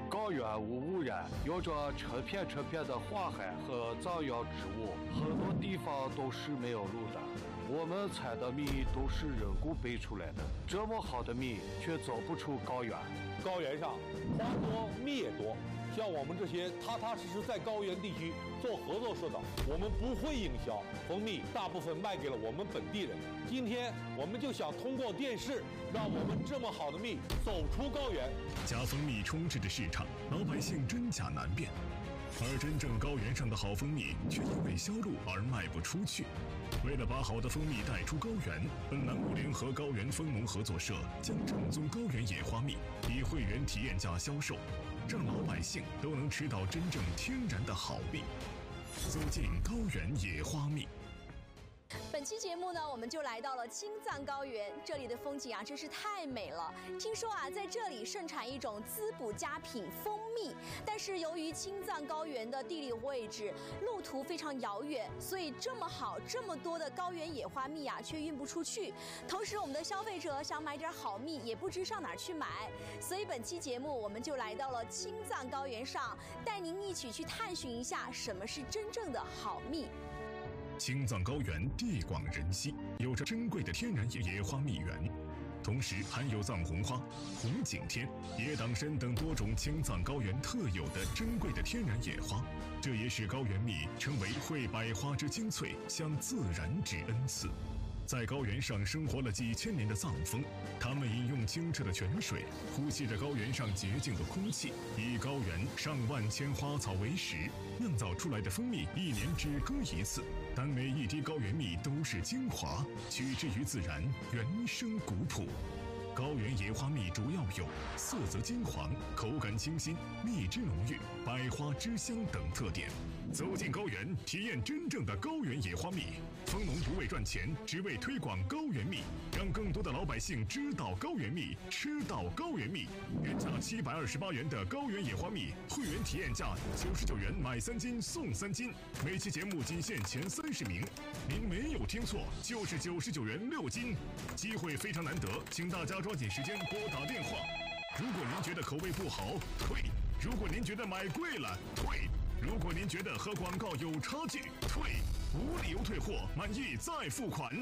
高原无污染，有着成片成片的花海和藏药植物，很多地方都是没有路的。我们采的蜜都是人工培出来的，这么好的蜜却走不出高原。 高原上花多蜜也多，像我们这些踏踏实实在高原地区做合作社的，我们不会营销，蜂蜜大部分卖给了我们本地人。今天我们就想通过电视，让我们这么好的蜜走出高原。 假蜂蜜充斥着市场，老百姓真假难辨，而真正高原上的好蜂蜜却因为销路而卖不出去。为了把好的蜂蜜带出高原，本栏目联合高原蜂农合作社将正宗高原野花蜜以会员体验价销售，让老百姓都能吃到真正天然的好蜜。走进高原野花蜜。 本期节目呢，我们就来到了青藏高原，这里的风景啊真是太美了。听说啊，在这里盛产一种滋补佳品蜂蜜，但是由于青藏高原的地理位置、路途非常遥远，所以这么好、这么多的高原野花蜜啊，却运不出去。同时，我们的消费者想买点好蜜，也不知上哪儿去买。所以本期节目，我们就来到了青藏高原上，带您一起去探寻一下什么是真正的好蜜。 青藏高原地广人稀，有着珍贵的天然野花蜜源，同时含有藏红花、红景天、野党参等多种青藏高原特有的珍贵的天然野花，这也使高原蜜成为会百花之精粹，向自然之恩赐。在高原上生活了几千年的藏蜂，他们饮用清澈的泉水，呼吸着高原上洁净的空气，以高原上万千花草为食，酿造出来的蜂蜜一年只割一次，但每一滴高原蜜都是精华，取之于自然，原生古朴。高原野花蜜主要有色泽金黄、口感清新、蜜汁浓郁、百花之香等特点。走进高原，体验真正的高原野花蜜。蜂农不为赚钱，只为推广高原蜜，让更多的老百姓知道高原蜜，吃到高原蜜。原价728元的高原野花蜜，会员体验价99元买3斤送3斤。每期节目仅限前30名，您没有听错，就是99元6斤。机会非常难得，请大家抓紧时间拨打电话。如果您觉得口味不好，退；如果您觉得买贵了，退；如果您觉得和广告有差距，退，无理由退货，满意再付款。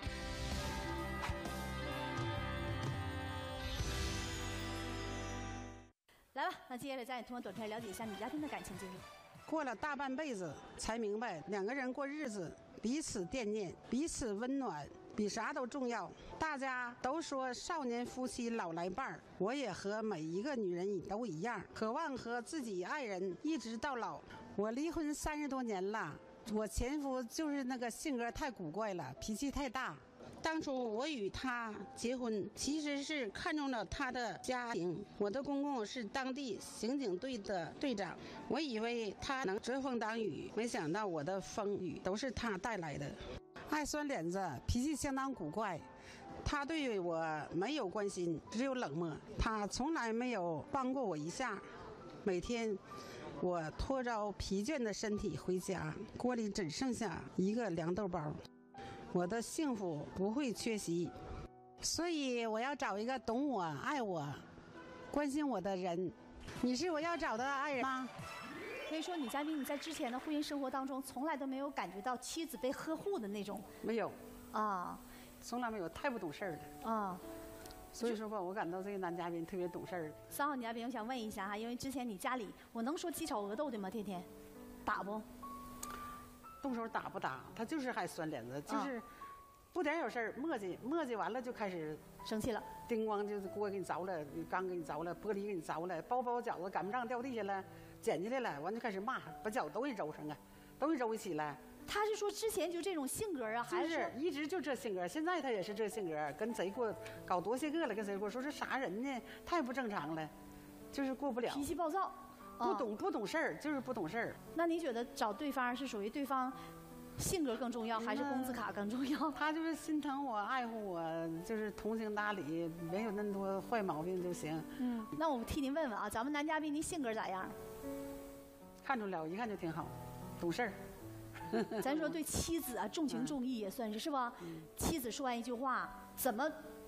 来吧，那接下来咱也通过短片了解一下你家庭的感情经历。 过了大半辈子才明白，两个人过日子，彼此惦念，彼此温暖，比啥都重要。大家都说少年夫妻老来伴儿，我也和每一个女人都一样，渴望和自己爱人一直到老。我离婚30多年了，我前夫就是那个性格太古怪了，脾气太大。当初我与他结婚，其实是看中了他的家庭。我的公公是当地刑警队的队长，我以为他能遮风挡雨，没想到我的风雨都是他带来的。爱酸脸子，脾气相当古怪，他对我没有关心，只有冷漠。他从来没有帮过我一下。每天我拖着疲倦的身体回家，锅里只剩下一个凉豆包。我的幸福不会缺席，所以我要找一个懂我、爱我、关心我的人。你是我要找的爱人吗？ 可以说，女嘉宾你在之前的婚姻生活当中，从来都没有感觉到妻子被呵护的那种。 没有啊， 从来没有，太不懂事儿了啊。 所以说吧，我感到这个男嘉宾特别懂事儿。 3号女嘉宾，我想问一下哈，因为之前你家里，我能说鸡炒鹅斗对吗？天天打不？ 动手打不打？他就是还酸脸子，就是不点小事儿磨叽完了就开始生气了， 叮咣就是锅给你着了，缸给你着了，玻璃给你着了，包饺子赶不上掉地下了，捡起来了，完就开始骂，把饺子都给揉上啊，都给揉一起来。 他是说之前就这种性格啊，还是一直就这性格？现在他也是这性格，跟谁过搞多些个了，跟谁过说这啥人呢？太不正常了，就是过不了。 脾气暴躁。 不懂事儿，就是不懂事儿。 那你觉得找对方是属于对方性格更重要，还是工资卡更重要？ 他就是心疼我、爱护我，就是通情达理，没有那么多坏毛病就行。 那我替您问问啊，咱们男嘉宾您性格咋样？ 看出来，我一看就挺好，懂事儿。 咱说对妻子啊重情重义也算是吧？妻子说完一句话，怎么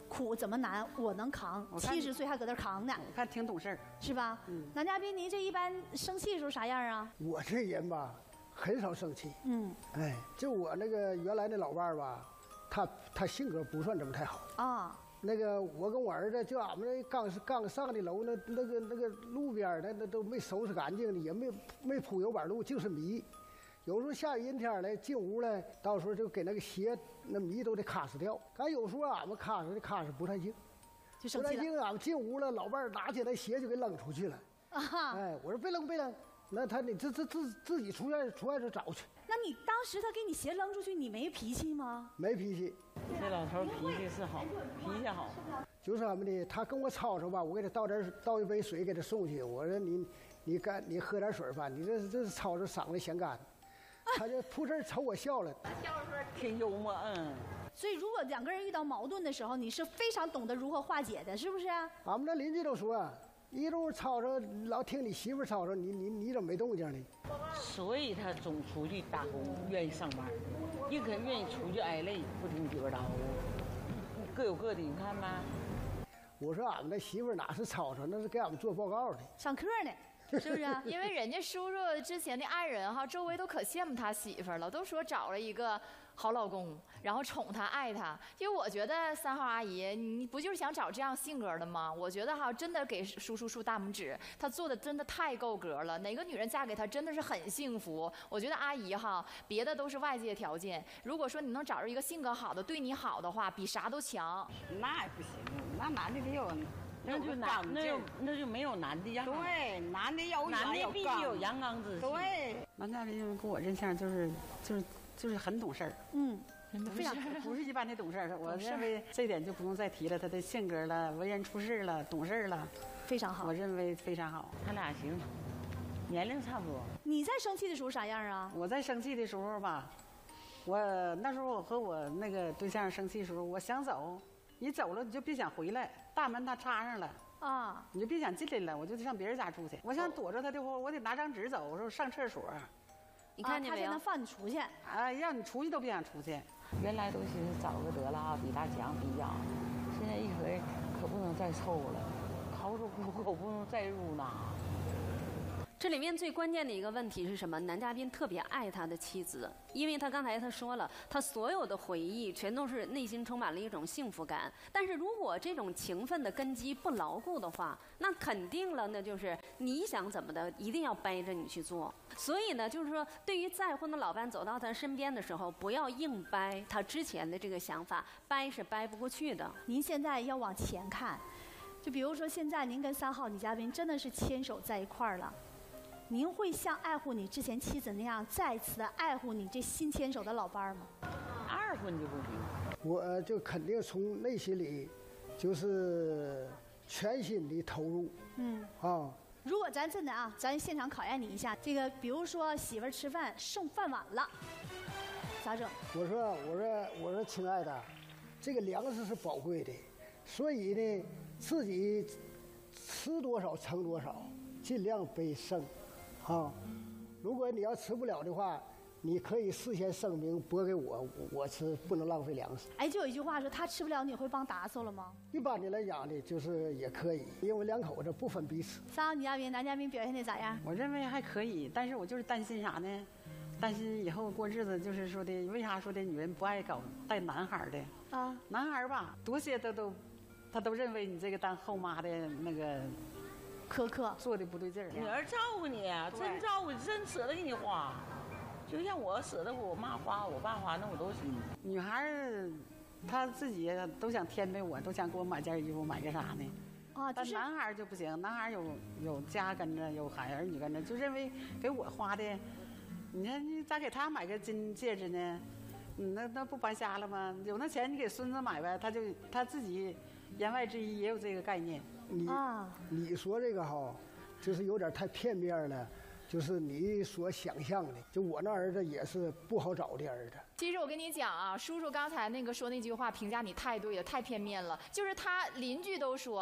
苦怎么难，我能扛。70岁还搁这扛呢， 我看挺懂事儿， 是吧？男嘉宾，您这一般生气的时候啥样啊？ 我这人吧，很少生气。哎，就我那个原来那老伴儿吧，他性格不算怎么太好啊。 那个我跟我儿子，就俺们这刚上的楼，那个路边那都没收拾干净的，也没铺油板路，就是泥。有时候下雨阴天来进屋来，到时候就给那个鞋那泥都得卡死掉。赶有时候俺们卡死不太净，不太净，俺们进屋了，老伴儿拿起那鞋就给扔出去了。哎，我说别扔，那你自己出外头找去。 那你当时他给你鞋扔出去，你没脾气吗？ 没脾气。 这老头脾气是好，脾气好。 就是什么呢？他跟我吵吵吧，我给他倒一杯水给他送去。我说你喝点水吧，你这吵着嗓子嫌干。他就扑哧瞅我笑了， 挺幽默， 所以如果两个人遇到矛盾的时候，你是非常懂得如何化解的，是不是？ 俺们那邻居都说，一路吵吵，老听你媳妇吵吵，你怎么没动静呢？ 所以他总出去打工，愿意上班，宁可愿意出去挨累，不听媳妇叨咕，各有各的，你看吧。 我说俺们那媳妇哪是吵吵，那是给俺们做报告的， 上课呢。是不是？ 因为人家叔叔之前的爱人哈，周围都可羡慕他媳妇了，都说找了一个好老公，然后宠他爱他。因为我觉得3号阿姨，你不就是想找这样性格的吗？我觉得哈，真的给叔叔竖大拇指，他做的真的太够格了。哪个女人嫁给他真的是很幸福。我觉得阿姨哈，别的都是外界条件，如果说你能找着一个性格好的、对你好的话，比啥都强。 那也不行，那男的得有。 那就没有男的样。 对，男的要男的必须有阳刚之气。 对， 男嘉宾跟我印象就是很懂事儿。非常不是一般的懂事儿。我认为这点就不用再提了，他的性格了、为人处事了、懂事了， 非常好。 我认为非常好。 他俩行，年龄差不多。 你在生气的时候啥样啊？ 我在生气的时候吧，那时候我和我那个对象生气的时候，我想走。你走了你就别想回来，大门他插上了啊，你就别想进来了，我就上别人家住去。我想躲着他的话，我得拿张纸走，我说上厕所。 你看见没有？他才能放你出去。 啊，让你出去都别想出去。 原来都寻思找个得了啊，比大强比较，现在一回可不能再凑了，考入户口不能再入呢。 这里面最关键的一个问题是什么？男嘉宾特别爱他的妻子，因为他刚才他说了，他所有的回忆全都是内心充满了一种幸福感。但是如果这种情分的根基不牢固的话，那肯定了，那就是你想怎么的，一定要掰着你去做。所以呢，就是说，对于再婚的老伴走到他身边的时候，不要硬掰他之前的这个想法，掰是掰不过去的。 您现在要往前看，就比如说现在您跟3号女嘉宾真的是牵手在一块儿了。您会像爱护你之前妻子那样，再次的爱护你这新牵手的老伴儿吗？ 二婚就不行。 我就肯定从内心里，就是全心的投入。 如果咱真的啊，咱现场考验你一下，这个比如说媳妇儿吃饭剩饭碗了，咋整？ 我说，亲爱的，这个粮食是宝贵的，所以呢，自己吃多少盛多少，尽量备剩。如果你要吃不了的话，你可以事先声明拨给我吃，不能浪费粮食。 哎，就有一句话说，他吃不了，你会帮打扫了吗？ 一般的来讲呢，就是也可以，因为2口子不分彼此。 3号女嘉宾、男嘉宾表现的咋样？ 我认为还可以，但是我就是担心啥呢？担心以后过日子，就是说的，为啥说的女人不爱搞带男孩的啊？男孩吧，多些他都认为你这个当后妈的那个。 苛刻， 做的不对劲儿。 女儿照顾你，真照顾你，真舍得给你花，就像我舍得我妈花，我爸花，那我都心。 女孩儿，她自己都想添配我，都想给我买件衣服，买个啥呢？啊，但男孩儿就不行，男孩儿有家跟着，有孩儿女跟着，就认为给我花的，你看你咋给他买个金戒指呢？那不白瞎了吗？有那钱你给孙子买呗，他自己言外之意也有这个概念。 你说这个就是有点太片面了，就是你所想象的。就我那儿子也是不好找的儿子。 其实我跟你讲啊，叔叔刚才说那句话评价你太对了，太片面了。就是他邻居都说，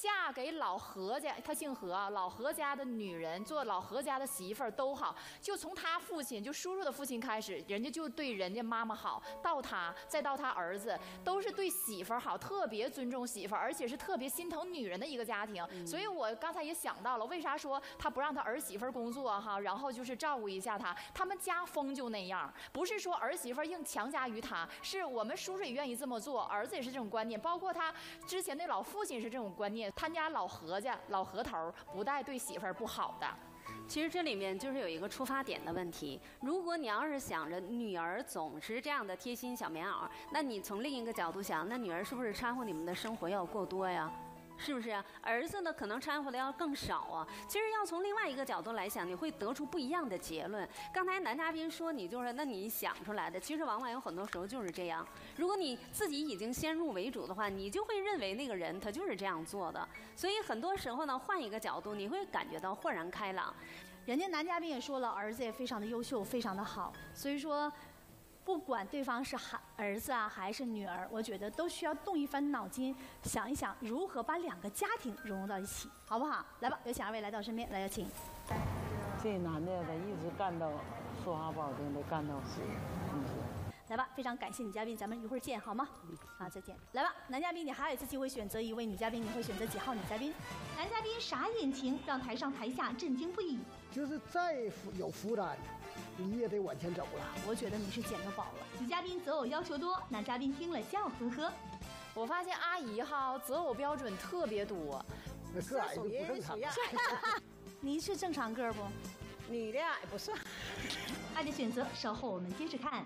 嫁给老何家，他姓何啊，老何家的女人做老何家的媳妇儿都好，就从他父亲就叔叔的父亲开始，人家就对人家妈妈好，到他再到他儿子，都是对媳妇儿好，特别尊重媳妇儿，而且是特别心疼女人的一个家庭。所以我刚才也想到了，为啥说他不让他儿媳妇儿工作哈，然后就是照顾一下他，他们家风就那样，不是说儿媳妇儿硬强加于他，是我们叔叔也愿意这么做，儿子也是这种观念，包括他之前那老父亲是这种观念，他家老何家老何头不带对媳妇儿不好的。 其实这里面就是有一个出发点的问题。如果你要是想着女儿总是这样的贴心小棉袄，那你从另一个角度想，那女儿是不是掺和你们的生活要过多呀？是不是啊？儿子呢，可能掺和的要更少啊。其实要从另外一个角度来想，你会得出不一样的结论。刚才男嘉宾说你就是，那你想出来的，其实往往有很多时候就是这样。如果你自己已经先入为主的话，你就会认为那个人他就是这样做的。所以很多时候呢，换一个角度，你会感觉到豁然开朗。 人家男嘉宾也说了，儿子也非常的优秀，非常的好，所以说。不管对方是儿子啊还是女儿，我觉得都需要动一番脑筋，想一想如何把两个家庭融入到一起，好不好？来吧，有请二位来到身边，来有请。 这男的他一直干到说话不好听的干到死。 来吧，非常感谢女嘉宾，咱们一会儿见，好吗？好，再见。来吧，男嘉宾，你还有一次机会选择一位女嘉宾，你会选择几号女嘉宾？ 男嘉宾傻眼情，让台上台下震惊不已。 就是再有负担，你也得往前走了。 我觉得你是捡到宝了。 女嘉宾择偶要求多，男嘉宾听了笑呵呵。 我发现阿姨哈择偶标准特别多， 那个矮就不正常。 你是正常个不？ 女的矮不算。 爱的选择，稍后我们接着看。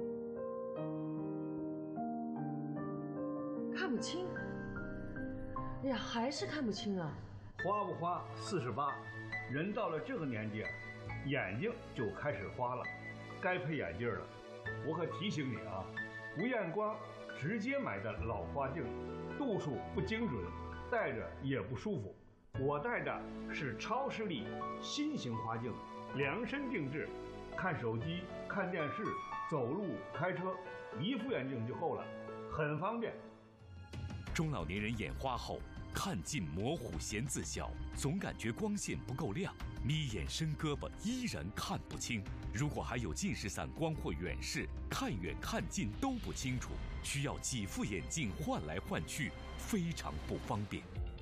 看不清，哎呀，还是看不清啊！ 花不花48，人到了这个年纪，眼睛就开始花了，该配眼镜了。我可提醒你啊，不验光直接买的老花镜，度数不精准，戴着也不舒服。我戴的是超视力新型花镜，量身定制，看手机、看电视、走路、开车，一副眼镜就够了，很方便。 中老年人眼花后，看近模糊嫌自小，总感觉光线不够亮，眯眼伸胳膊依然看不清。如果还有近视、散光或远视，看远看近都不清楚，需要几副眼镜换来换去，非常不方便。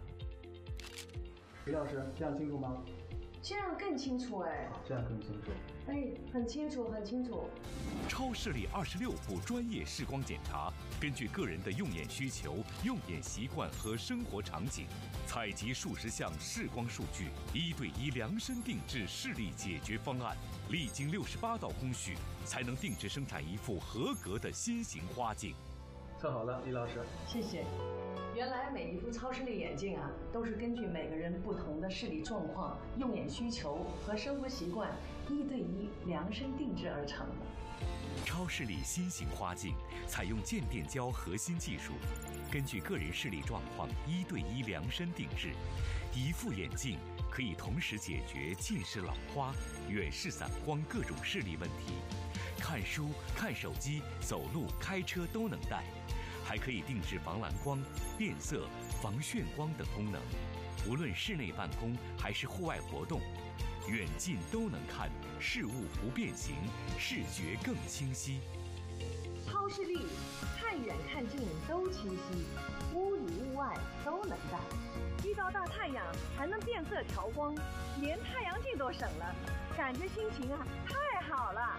李老师，这样清楚吗？ 这样更清楚哎。 这样更清楚。 哎，很清楚，很清楚。 超视力26步专业视光检查，根据个人的用眼需求、用眼习惯和生活场景，采集数十项视光数据，1对1量身定制视力解决方案，历经68道工序，才能定制生产一副合格的新型花镜。 测好了，李老师。 谢谢。原来每一副超视力眼镜啊，都是根据每个人不同的视力状况、用眼需求和生活习惯，1对1量身定制而成的。 超视力新型花镜采用渐变胶核心技术，根据个人视力状况1对1量身定制，一副眼镜可以同时解决近视、老花、远视、散光各种视力问题，看书、看手机、走路、开车都能戴。还可以定制防蓝光、变色、防眩光等功能，无论室内办公还是户外活动，远近都能看，事物不变形，视觉更清晰。 超视力，看远看近都清晰，屋里屋外都能戴。遇到大太阳还能变色调光，连太阳镜都省了，感觉心情啊太好了。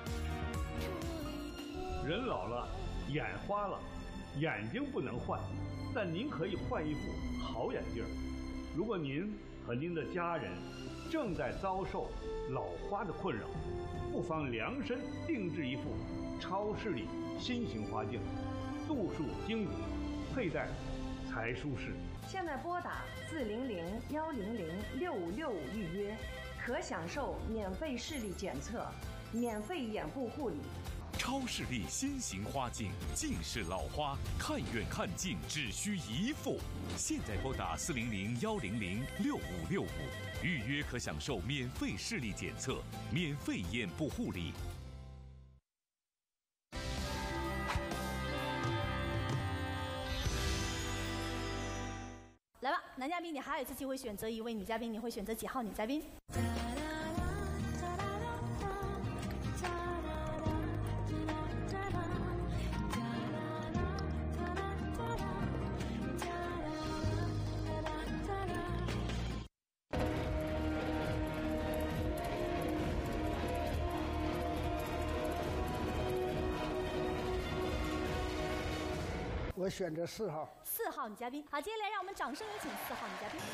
人老了，眼花了。眼睛不能换，但您可以换一副好眼镜。如果您和您的家人正在遭受老花的困扰，不妨量身定制一副超视力新型花镜，度数精准，佩戴才舒适。 现在拨打400-100-6565预约，可享受免费视力检测、免费眼部护理。 超视力新型花镜，近视老花看远看近只需一副。现在拨打400-100-6565预约，可享受免费视力检测、免费眼部护理。 来吧，男嘉宾，你你还有一次机会选择一位女嘉宾，你会选择几号女嘉宾？ 我选择4号。 4号女嘉宾。好，接下来让我们掌声有请4号女嘉宾。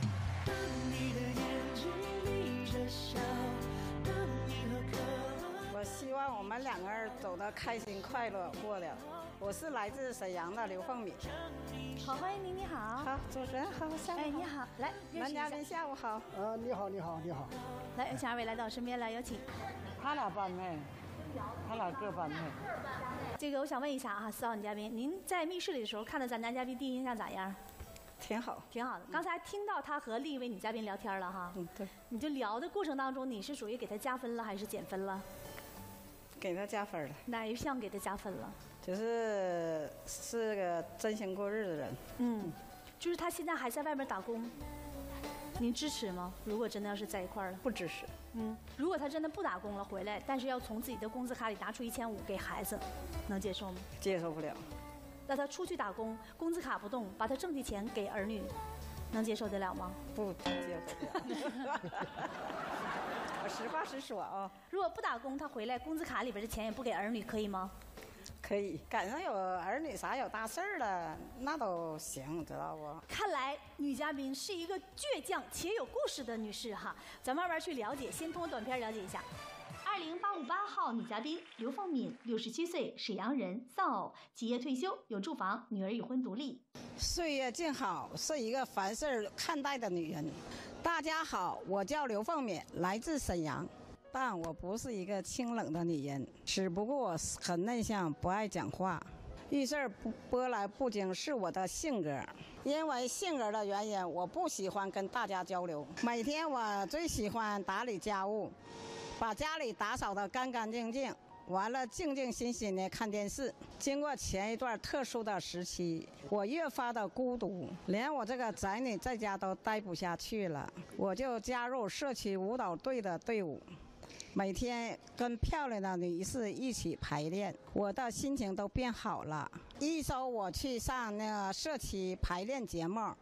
我希望我们2个人走得开心快乐过的。我是来自沈阳的刘凤敏。 好，欢迎您，你好。 好，主持人好，下午好。 哎，你好，来， 男嘉宾下午好。 啊，你好，你好，你好。 来，有请2位来到我身边来，有请。 他俩般配，他俩各般配。 这个我想问一下啊，4号女嘉宾，您在密室里的时候看到咱男嘉宾第一印象咋样？ 挺好， 挺好的。刚才听到他和另一位女嘉宾聊天了哈。 对。 你就聊的过程当中，你是属于给他加分了还是减分了？ 给他加分了。 哪一项给他加分了？ 是个真心过日子的人。 嗯，就是他现在还在外面打工，您支持吗？如果真的要是在一块儿了， 不支持。 嗯，如果他真的不打工了回来，但是要从自己的工资卡里拿出1500给孩子，能接受吗？ 接受不了。 那他出去打工，工资卡不动，把他挣的钱给儿女，能接受得了吗？ 不接受不了。我实话实说啊。 如果不打工，他回来工资卡里边的钱也不给儿女，可以吗？ 可以，赶上有儿女啥有大事儿了，那都行，知道不？ 看来女嘉宾是一个倔强且有故事的女士哈，咱慢慢去了解。先通过短片了解一下。20858号女嘉宾刘凤敏，67岁，沈阳人，丧偶，企业退休，有住房，女儿已婚独立。 岁月静好，是一个凡事看待的女人。大家好，我叫刘凤敏，来自沈阳。但我不是一个清冷的女人，只不过我很内向，不爱讲话，遇事波澜不惊是我的性格。因为性格的原因，我不喜欢跟大家交流。每天我最喜欢打理家务，把家里打扫得干干净净，完了静静心心的看电视。经过前一段特殊的时期，我越发的孤独，连我这个宅女在家都待不下去了，我就加入社区舞蹈队的队伍。每天跟漂亮的女士一起排练，我的心情都变好了。1周我去上那个社区排练节目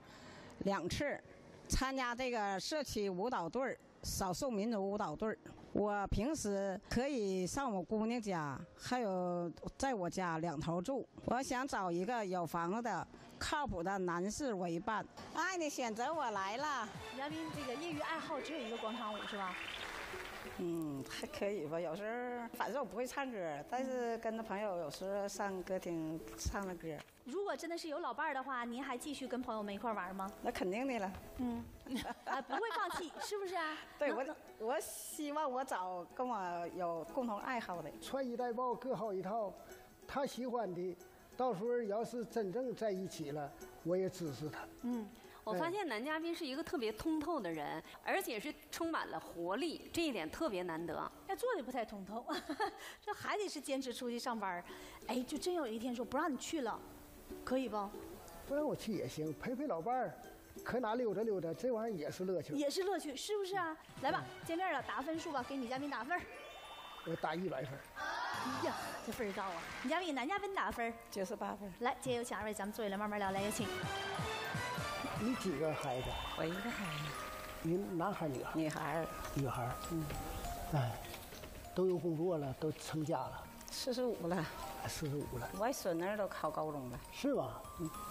2次，参加这个社区舞蹈队、少数民族舞蹈队。我平时可以上我姑娘家，还有在我家2头住。我想找一个有房的、靠谱的男士为伴。爱的选择我来了。 女嘉宾这个业余爱好只有一个广场舞是吧？ 还可以吧。有时候反正我不会唱歌，但是跟着朋友有时候上歌厅唱了歌。 如果真的是有老伴儿的话，您还继续跟朋友们一块玩吗？ 那肯定的了。 不会放弃，是不是啊？ 对，我希望我找跟我有共同爱好的。 穿衣戴帽各好一套，他喜欢的，到时候要是真正在一起了，我也支持他。 我发现男嘉宾是一个特别通透的人，而且是充满了活力，这一点特别难得。 那做的不太通透，这还得是坚持出去上班。哎，就真有一天说不让你去了，可以不？ 不让我去也行，陪陪老伴儿，可哪溜达溜达，这玩意儿也是乐趣。 也是乐趣，是不是啊？来吧，见面了，打分数吧，给女嘉宾打分。 我打100分。 哎呀，这分高啊！女嘉宾给男嘉宾打分 ，98分。 来，接有请2位，咱们坐下来慢慢聊，来有请。 你几个孩子？ 我1个孩子。 你男孩女孩？ 女孩。 女孩。哎，都有工作了，都成家了。 45了。 45了。 我孙女都考高中了。 是吧？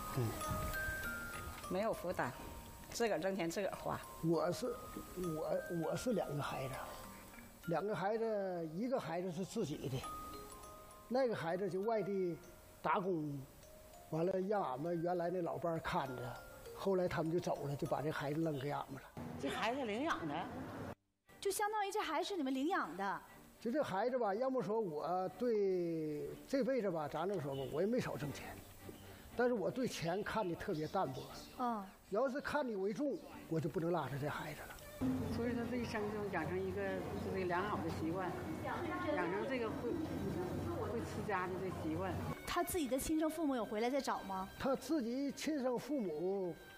没有负担，自个儿挣钱自个儿花。 我是2个孩子，2个孩子，1个孩子是自己的，那个孩子就外地打工，完了让俺们原来那老伴儿看着。后来他们就走了，就把这孩子扔给俺们了。 这孩子领养的， 就相当于这孩子是你们领养的。 就这孩子吧，要么说我对这辈子吧，咱这么说吧，我也没少挣钱，但是我对钱看得特别淡薄。要是看你为重，我就不能落着这孩子了。 所以他这一生就养成一个这个良好的习惯，养成这个会持家的这习惯。 他自己的亲生父母有回来再找吗？ 他自己亲生父母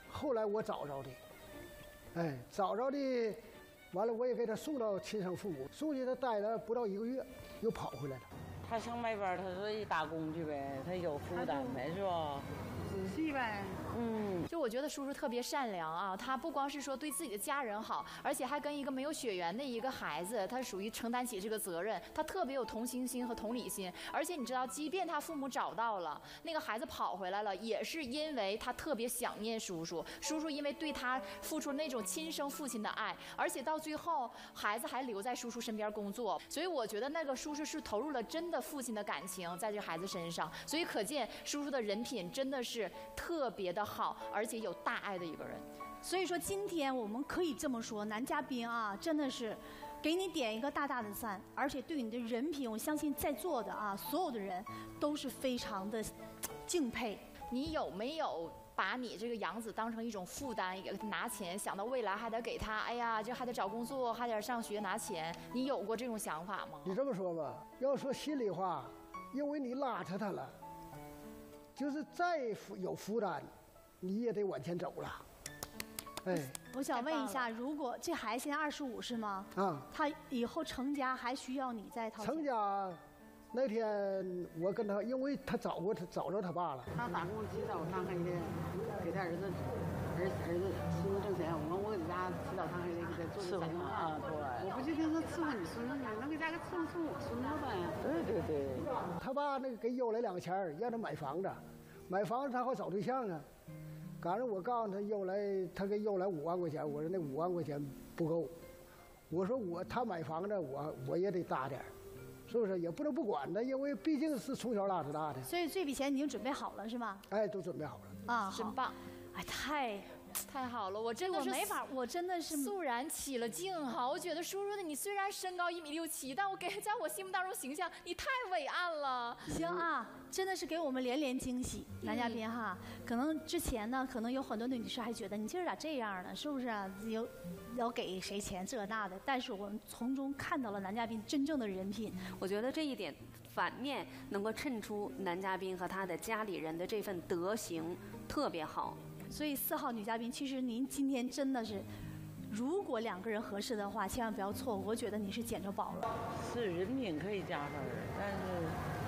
后来我找着的，哎，找着的，完了我也给他送到亲生父母，送去他待了不到1个月，又跑回来了。 他上外边，他说一打工去呗，他有负担呗，是吧？ 仔细呗。 就我觉得叔叔特别善良啊，他不光是说对自己的家人好，而且还跟一个没有血缘的一个孩子，他属于承担起这个责任，他特别有同情心和同理心。而且你知道，即便他父母找到了那个孩子跑回来了，也是因为他特别想念叔叔，叔叔因为对他付出那种亲生父亲的爱，而且到最后孩子还留在叔叔身边工作，所以我觉得那个叔叔是投入了真的父亲的感情在这孩子身上，所以可见叔叔的人品真的是特别的好，而且有大爱的一个人。 所以说今天我们可以这么说，男嘉宾啊，真的是给你点一个大大的赞，而且对你的人品，我相信在座的啊所有的人都是非常的敬佩。 你有没有把你这个养子当成一种负担，给他拿钱，想到未来还得给他，哎呀，这还得找工作，还得上学拿钱，你有过这种想法吗？ 你这么说吧，要说心里话，因为你拉扯他了，就是再有负担，你也得往前走了。哎， 我想问一下，如果这孩子现在25是吗？ 啊， 他以后成家还需要你再掏钱？ 成家那天我跟他，因为他找着他爸了。 他打工起早贪黑的，给他儿子孙子挣钱，我给他家起早贪黑的给他做3顿饭。我不就跟他伺候你孙子吗？能给家给伺候我孙子呗？ 对。 他爸那个给邮来2个钱，让他买房子，买房子他好找对象啊。赶上我告诉他他给邮来5万块钱，我说那5万块钱不够，我说他买房子我也得大点，是不是？也不能不管他，因为毕竟是从小拉扯大的。 所以这笔钱你已经准备好了是吗？ 哎，都准备好了。 啊， 真棒！ 哎， 太好了，我真的是没法，我真的是肃然起了敬哈。我觉得叔叔的你虽然身高1.67米，但在我心目当中形象你太伟岸了。 行啊，真的是给我们连连惊喜，男嘉宾哈。可能之前呢，可能有很多的女士还觉得你今儿咋这样呢？是不是啊？要给谁钱这那的？但是我们从中看到了男嘉宾真正的人品。 我觉得这一点反面能够衬出男嘉宾和他的家里人的这份德行特别好。 所以4号女嘉宾，其实您今天真的是，如果2个人合适的话，千万不要错过。我觉得你是捡着宝了。 是人品可以加分，但是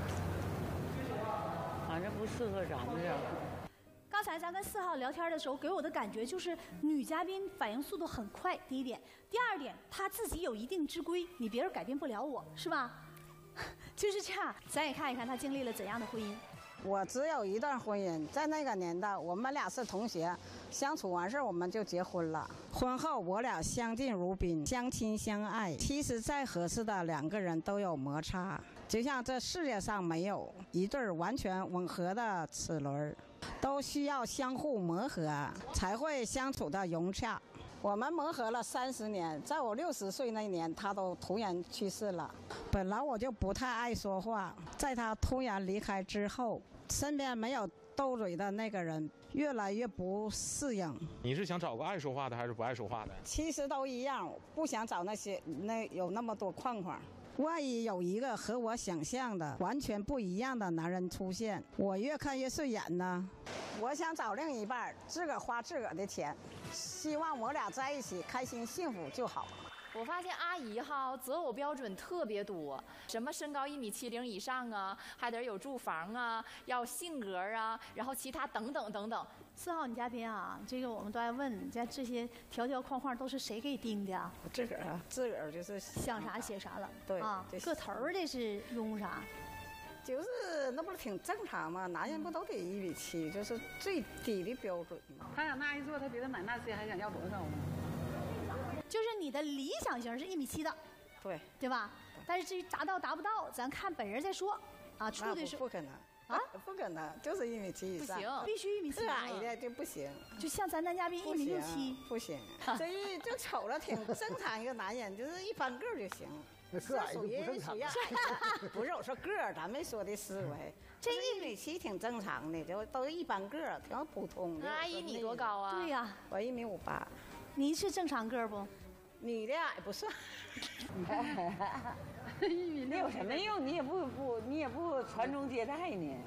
反正不适合咱们这样。 刚才咱跟4号聊天的时候，给我的感觉就是女嘉宾反应速度很快，第一点。第二点，她自己有一定之规，你别人改变不了我，是吧？就是这样。咱也看一看她经历了怎样的婚姻。 我只有一段婚姻，在那个年代，我们俩是同学，相处完事我们就结婚了。婚后我俩相敬如宾，相亲相爱。其实再合适的2个人都有摩擦，就像这世界上没有一对完全吻合的齿轮，都需要相互磨合才会相处的融洽。我们磨合了30年，在我60岁那年，他都突然去世了。本来我就不太爱说话，在他突然离开之后，身边没有斗嘴的那个人，越来越不适应。 你是想找个爱说话的还是不爱说话的？ 其实都一样，不想找有那么多框框。万一有一个和我想象的完全不一样的男人出现，我越看越顺眼呢。我想找另一半，自个儿花自个儿的钱，希望我俩在一起开心幸福就好。 我发现阿姨哈择偶标准特别多，什么身高1.70米以上啊，还得有住房啊，要性格啊，然后其他等等等等。 4号女嘉宾啊，这个我们都爱问，这些条框框都是谁给定的啊？ 自个儿啊，自个儿就是想啥写啥了。 对啊，个头的是用啥？ 就是那不是挺正常吗？男人不都得1.7米，就是最低的标准吗？ 他想那一做，他比他买那些还想要多少呢？ 就是你的理想型是1.7米的，对吧？但是至于达到不到，咱看本人再说。啊，处的是不可能啊，不可能，就是1.7米以上， 不行，必须1.7米。 最矮的就不行， 就像咱男嘉宾1.67米， 不行。所以就瞅着挺正常一个男人，就是一般个就行。 个矮就不正常。 不是我说个儿，咱没说的思维。这1.7米挺正常的，就都一般个儿，挺普通的。 阿姨你多高啊？ 对呀， 我1.58米。 您是正常个儿不？ 你的矮不算。 1.6米，那有什么用？你也不传宗接代呢。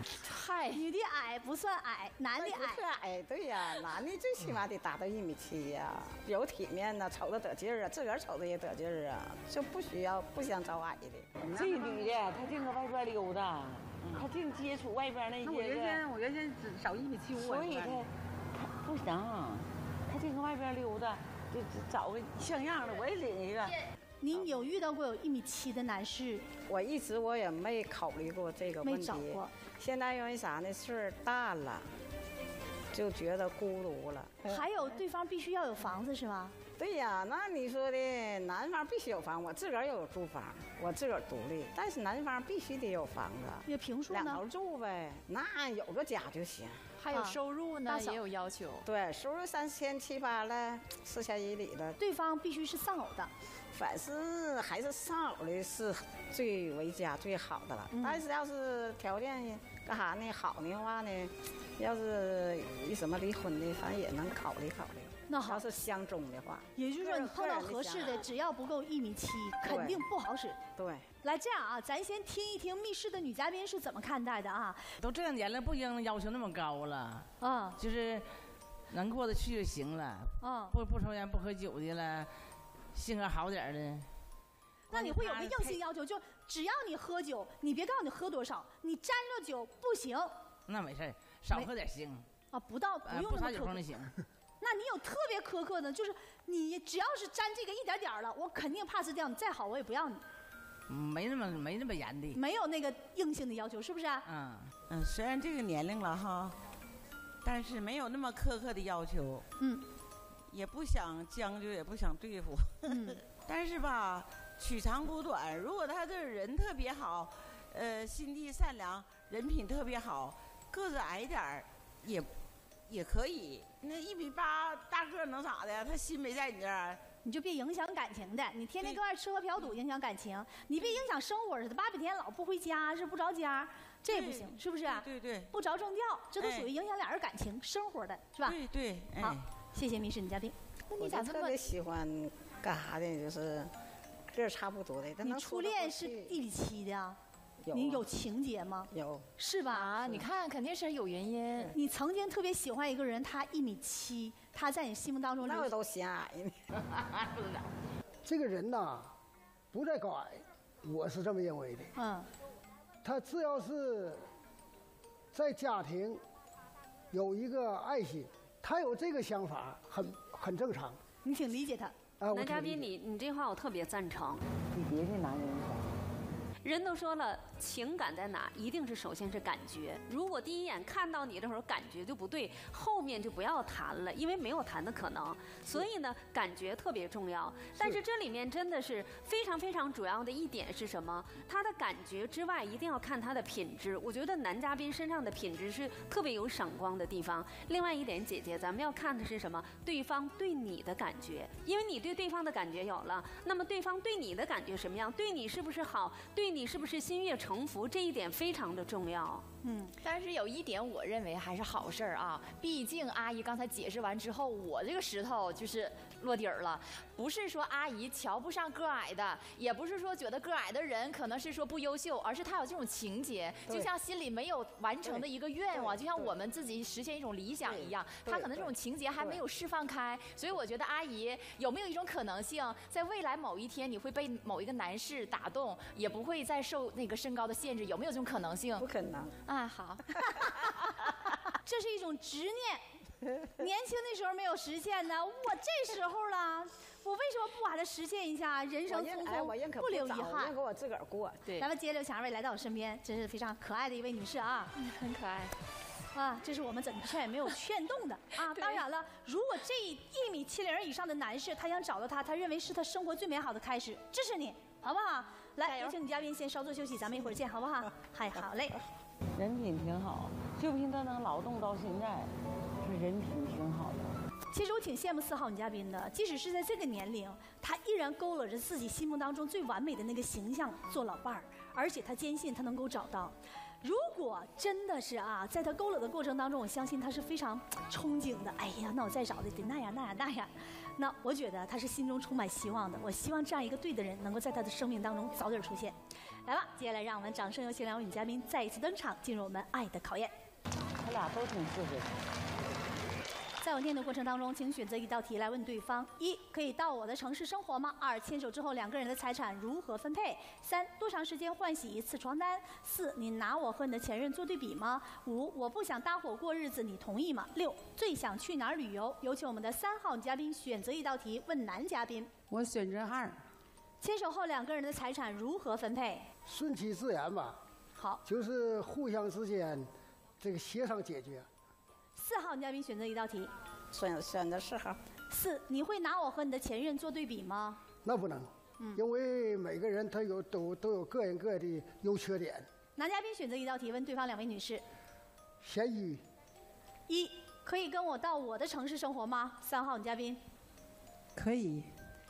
嗨， 女的矮不算矮，男的矮。 不矮，对呀，男的最起码得达到1.7米呀，有体面呐，瞅着得劲儿啊，自个儿瞅着也得劲儿啊，就不想找矮的。 这女的她净搁外边溜达，她净接触外边那些。 我原先只少1.75米， 所以她不行，她净搁外边溜达，就找个像样的，我也领一个。 您有遇到过有1.7米的男士？ 我也没考虑过这个问题。 没找过。 现在因为啥呢？岁数大了，就觉得孤独了。 还有对方必须要有房子是吗？ 对呀，那你说的男方必须有房，我自个儿要有住房，我自个儿独立，但是男方必须得有房子。 也平数呢 ？2头住呗，那有个家就行。 还有收入呢，也有要求。 对，收入3700、8了，4000里的。 对方必须是丧偶的。 反正还是丧偶的是最为佳最好的了。但是要是条件干啥呢好的话呢，要是什么离婚的，反正也能考虑考虑。 那好， 要是相中的话， 也就是说你碰到合适的，只要不够1.7米，肯定不好使。 对， 来这样啊，咱先听一听密室的女嘉宾是怎么看待的啊？ 都这个年龄，不应要求那么高了。就是能过得去就行了。不抽烟不喝酒的了。性格好点的， 那你会有个硬性要求，就只要你喝酒，你别告诉你喝多少，你沾着酒不行。 那没事，少喝点行。 啊，不用那么不撒酒疯就行。 那你有特别苛刻的，就是你只要是沾这个一点点了，我肯定 pass 掉，你再好我也不要你。 没那么严的。 没有那个硬性的要求，是不是？ 虽然这个年龄了哈，但是没有那么苛刻的要求。也不想将就，也不想对付。但是吧，取长补短。如果他这人特别好，心地善良，人品特别好，个子矮点儿也可以。那1.8米大个能咋的？他心没在你这儿， 你就别影响感情的。你天天跟外吃喝嫖赌影响感情，你别影响生活似的。800天老不回家是不着家，这不行，是不是？ 对。 不着正调，这都属于影响俩人感情生活的，是吧？ 对。 好。谢谢密室女嘉宾。 那你咋特别喜欢干啥的？就是个儿差不多的。 你初恋是1.7米的啊？你有情节吗？ 有， 是吧？ 你看，肯定是有原因。 你曾经特别喜欢一个人，他1.7米，他在你心目当中那我都嫌矮呢。 这个人呐，不在高矮，我是这么认为的。他只要是在家庭有一个爱心。他有这个想法，很正常。 你挺理解他。 男嘉宾，你这话我特别赞成。 你别的男人人都说了，情感在哪，一定是首先是感觉。如果第一眼看到你的时候感觉就不对，后面就不要谈了，因为没有谈的可能。所以呢，感觉特别重要。但是这里面真的是非常非常主要的一点是什么？他的感觉之外，一定要看他的品质。我觉得男嘉宾身上的品质是特别有闪光的地方。另外一点，姐姐，咱们要看的是什么？对方对你的感觉，因为你对对方的感觉有了，那么对方对你的感觉什么样？对你是不是好？对你是不是心悦诚服？这一点非常的重要。 但是有一点我认为还是好事儿啊，毕竟阿姨刚才解释完之后，我这个石头就是落底儿了。不是说阿姨瞧不上个矮的，也不是说觉得个矮的人可能是说不优秀，而是她有这种情节，就像心里没有完成的一个愿望，就像我们自己实现一种理想一样，她可能这种情节还没有释放开。所以我觉得阿姨有没有一种可能性，在未来某一天你会被某一个男士打动，也不会再受那个身高的限制，有没有这种可能性？ 不可能。 好。 这是一种执念，年轻的时候没有实现呢，我这时候了，我为什么不把它实现一下？人生匆匆，不留遗憾。 我认可我自个儿过。 对，咱们接着2位来到我身边，真是非常可爱的一位女士啊， 很可爱。 这是我们怎么劝也没有劝动的啊。当然了，如果这1.70米以上的男士，他想找到他认为是他生活最美好的开始，支持你，好不好？来，有请女嘉宾先稍作休息，咱们一会儿见，好不好？好嘞。 人品挺好，就凭他能劳动到现在，是人品挺好的。 其实我挺羡慕4号女嘉宾的，即使是在这个年龄，她依然勾勒着自己心目当中最完美的那个形象做老伴儿，而且她坚信她能够找到。如果真的是在她勾勒的过程当中，我相信她是非常憧憬的。哎呀，那我再找的得那样。 那我觉得他是心中充满希望的。我希望这样一个对的人能够在他的生命当中早点出现。来吧，接下来让我们掌声有请2位女嘉宾再一次登场，进入我们爱的考验。 他俩都挺适合。 在我念的过程当中，请选择一道题来问对方：一，可以到我的城市生活吗？2，牵手之后2个人的财产如何分配？3，多长时间换洗一次床单？4，你拿我和你的前任做对比吗？5，我不想搭伙过日子，你同意吗？6，最想去哪儿旅游？有请我们的3号女嘉宾选择一道题问男嘉宾。 我选择2。 牵手后2个人的财产如何分配？ 顺其自然吧。 好， 就是互相之间这个协商解决。 4号女嘉宾选择一道题， 选择4号。 4，你会拿我和你的前任做对比吗？ 那不能，因为每个人他都有各人各的优缺点。 男嘉宾选择一道题问对方2位女士。 咸鱼。 1，可以跟我到我的城市生活吗？3号女嘉宾。 可以。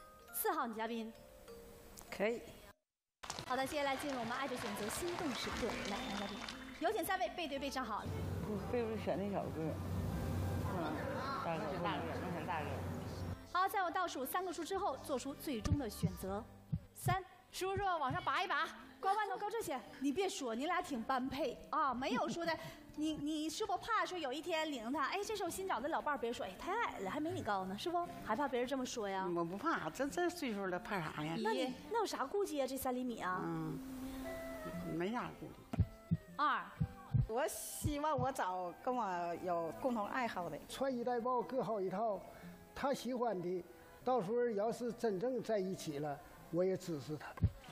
4号女嘉宾。 可以。 好的，接下来进入我们爱的选择心动时刻，来，男嘉宾，有请3位背对背站好。 背不是选那小个儿，大个，那才大个。 好，在我倒数3个数之后，做出最终的选择。3， 叔叔往上拔一拔， 高万头高这些，你别说，你俩挺般配啊，没有说的。你是不怕说有一天领他？哎，这时候新找的老伴儿，别人说，哎，太矮了，还没你高呢，是不？害怕别人这么说呀？ 我不怕，这岁数了，怕啥呀？ 那有啥顾忌啊？这3厘米啊？ 没啥顾忌。 2， 我希望我找跟我有共同爱好的。 穿衣戴帽各好一套，他喜欢的，到时候要是真正在一起了，我也支持他。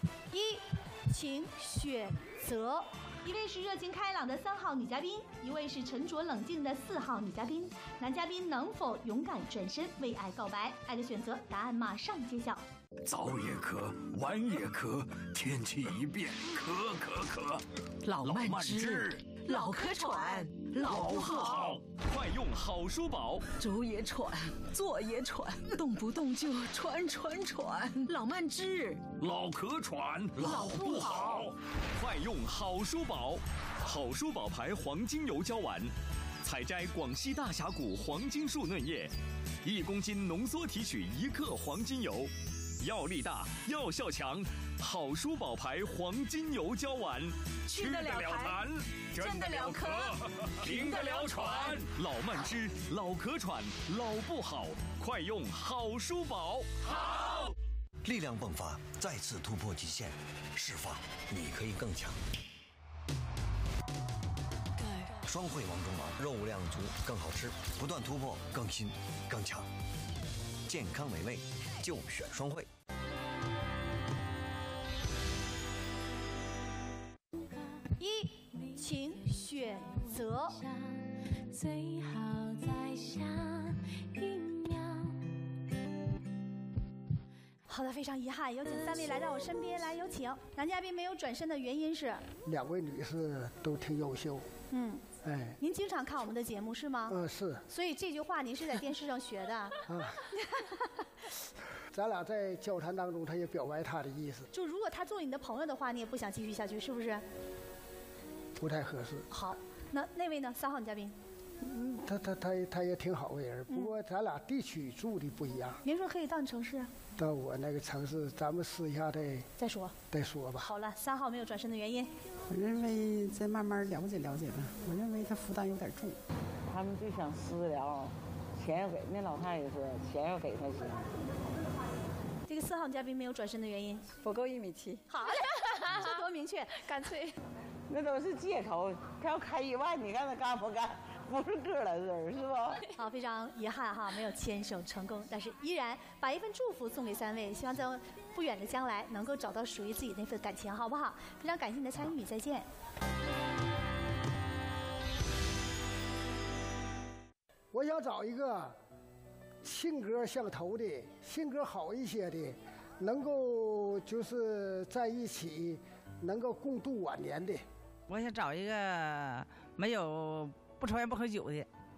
1，请选择。1位是热情开朗的3号女嘉宾，1位是沉着冷静的4号女嘉宾。男嘉宾能否勇敢转身为爱告白？爱的选择，答案马上揭晓。 早也渴，晚也渴，天气一变，渴。 老慢支，老咳喘，老不好。 快用好舒宝， 走也喘，坐也喘，动不动就喘。老慢支， 老咳喘，老不好。 快用好舒宝，好舒宝牌黄金油胶丸，采摘广西大峡谷黄金树嫩叶，1公斤浓缩提取1克黄金油，药力大，药效强。好舒宝牌黄金油胶丸， 去得了痰，镇得了咳， 平得了喘。老慢支，老咳喘，老不好，快用好舒宝。 好。 力量迸发，再次突破极限，释放你可以更强。双汇王中王，肉量足，更好吃，不断突破，更新更强。健康美味，就选双汇。 1，请选择。 最好在下一秒。 好的，非常遗憾，有请3位来到我身边，来有请。男嘉宾没有转身的原因是 ？2位女士都挺优秀。哎， 您经常看我们的节目是吗？ 是。 所以这句话您是在电视上学的？ 咱俩在交谈当中，他也表白他的意思。 就如果他做你的朋友的话，你也不想继续下去，是不是？ 不太合适。 好，那位呢？3号女嘉宾。 他也挺好个人，不过咱俩地区住的不一样。 您说可以到你城市？ 到我那个城市，咱们私下再说吧。 好了，3号没有转身的原因。 我认为再慢慢了解吧。我认为他负担有点重。 他们就想私聊，钱要给那老太太说，钱要给他行。 这个4号嘉宾没有转身的原因， 不够1.7米。 好嘞，这多明确，干脆。 那都是借口，他要开1万，你看他干不干？不是个来人是吧？ 好，非常遗憾哈，没有牵手成功，但是依然把一份祝福送给3位，希望在不远的将来能够找到属于自己的那份感情，好不好？非常感谢你的参与，再见。 我想找一个性格相投的、性格好一些的，能够就是在一起，能够共度晚年的。 我想找一个没有不抽烟不喝酒的，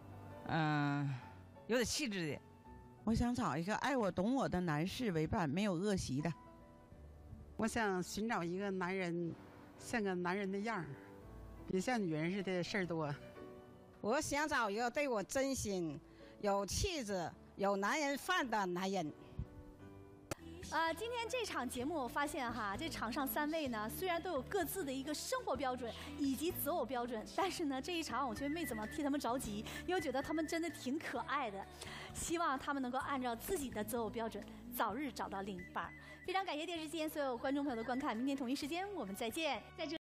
有点气质的。 我想找一个爱我懂我的男士为伴，没有恶习的。 我想寻找一个男人，像个男人的样儿，别像女人似的事儿多。 我想找一个对我真心、有气质、 有男人范的男人。 今天这场节目我发现哈，这场上3位呢，虽然都有各自的一个生活标准以及择偶标准，但是呢，这一场我觉得没怎么替他们着急，因为觉得他们真的挺可爱的。希望他们能够按照自己的择偶标准，早日找到另一半。非常感谢电视机前所有观众朋友的观看，明天同一时间我们再见。在这。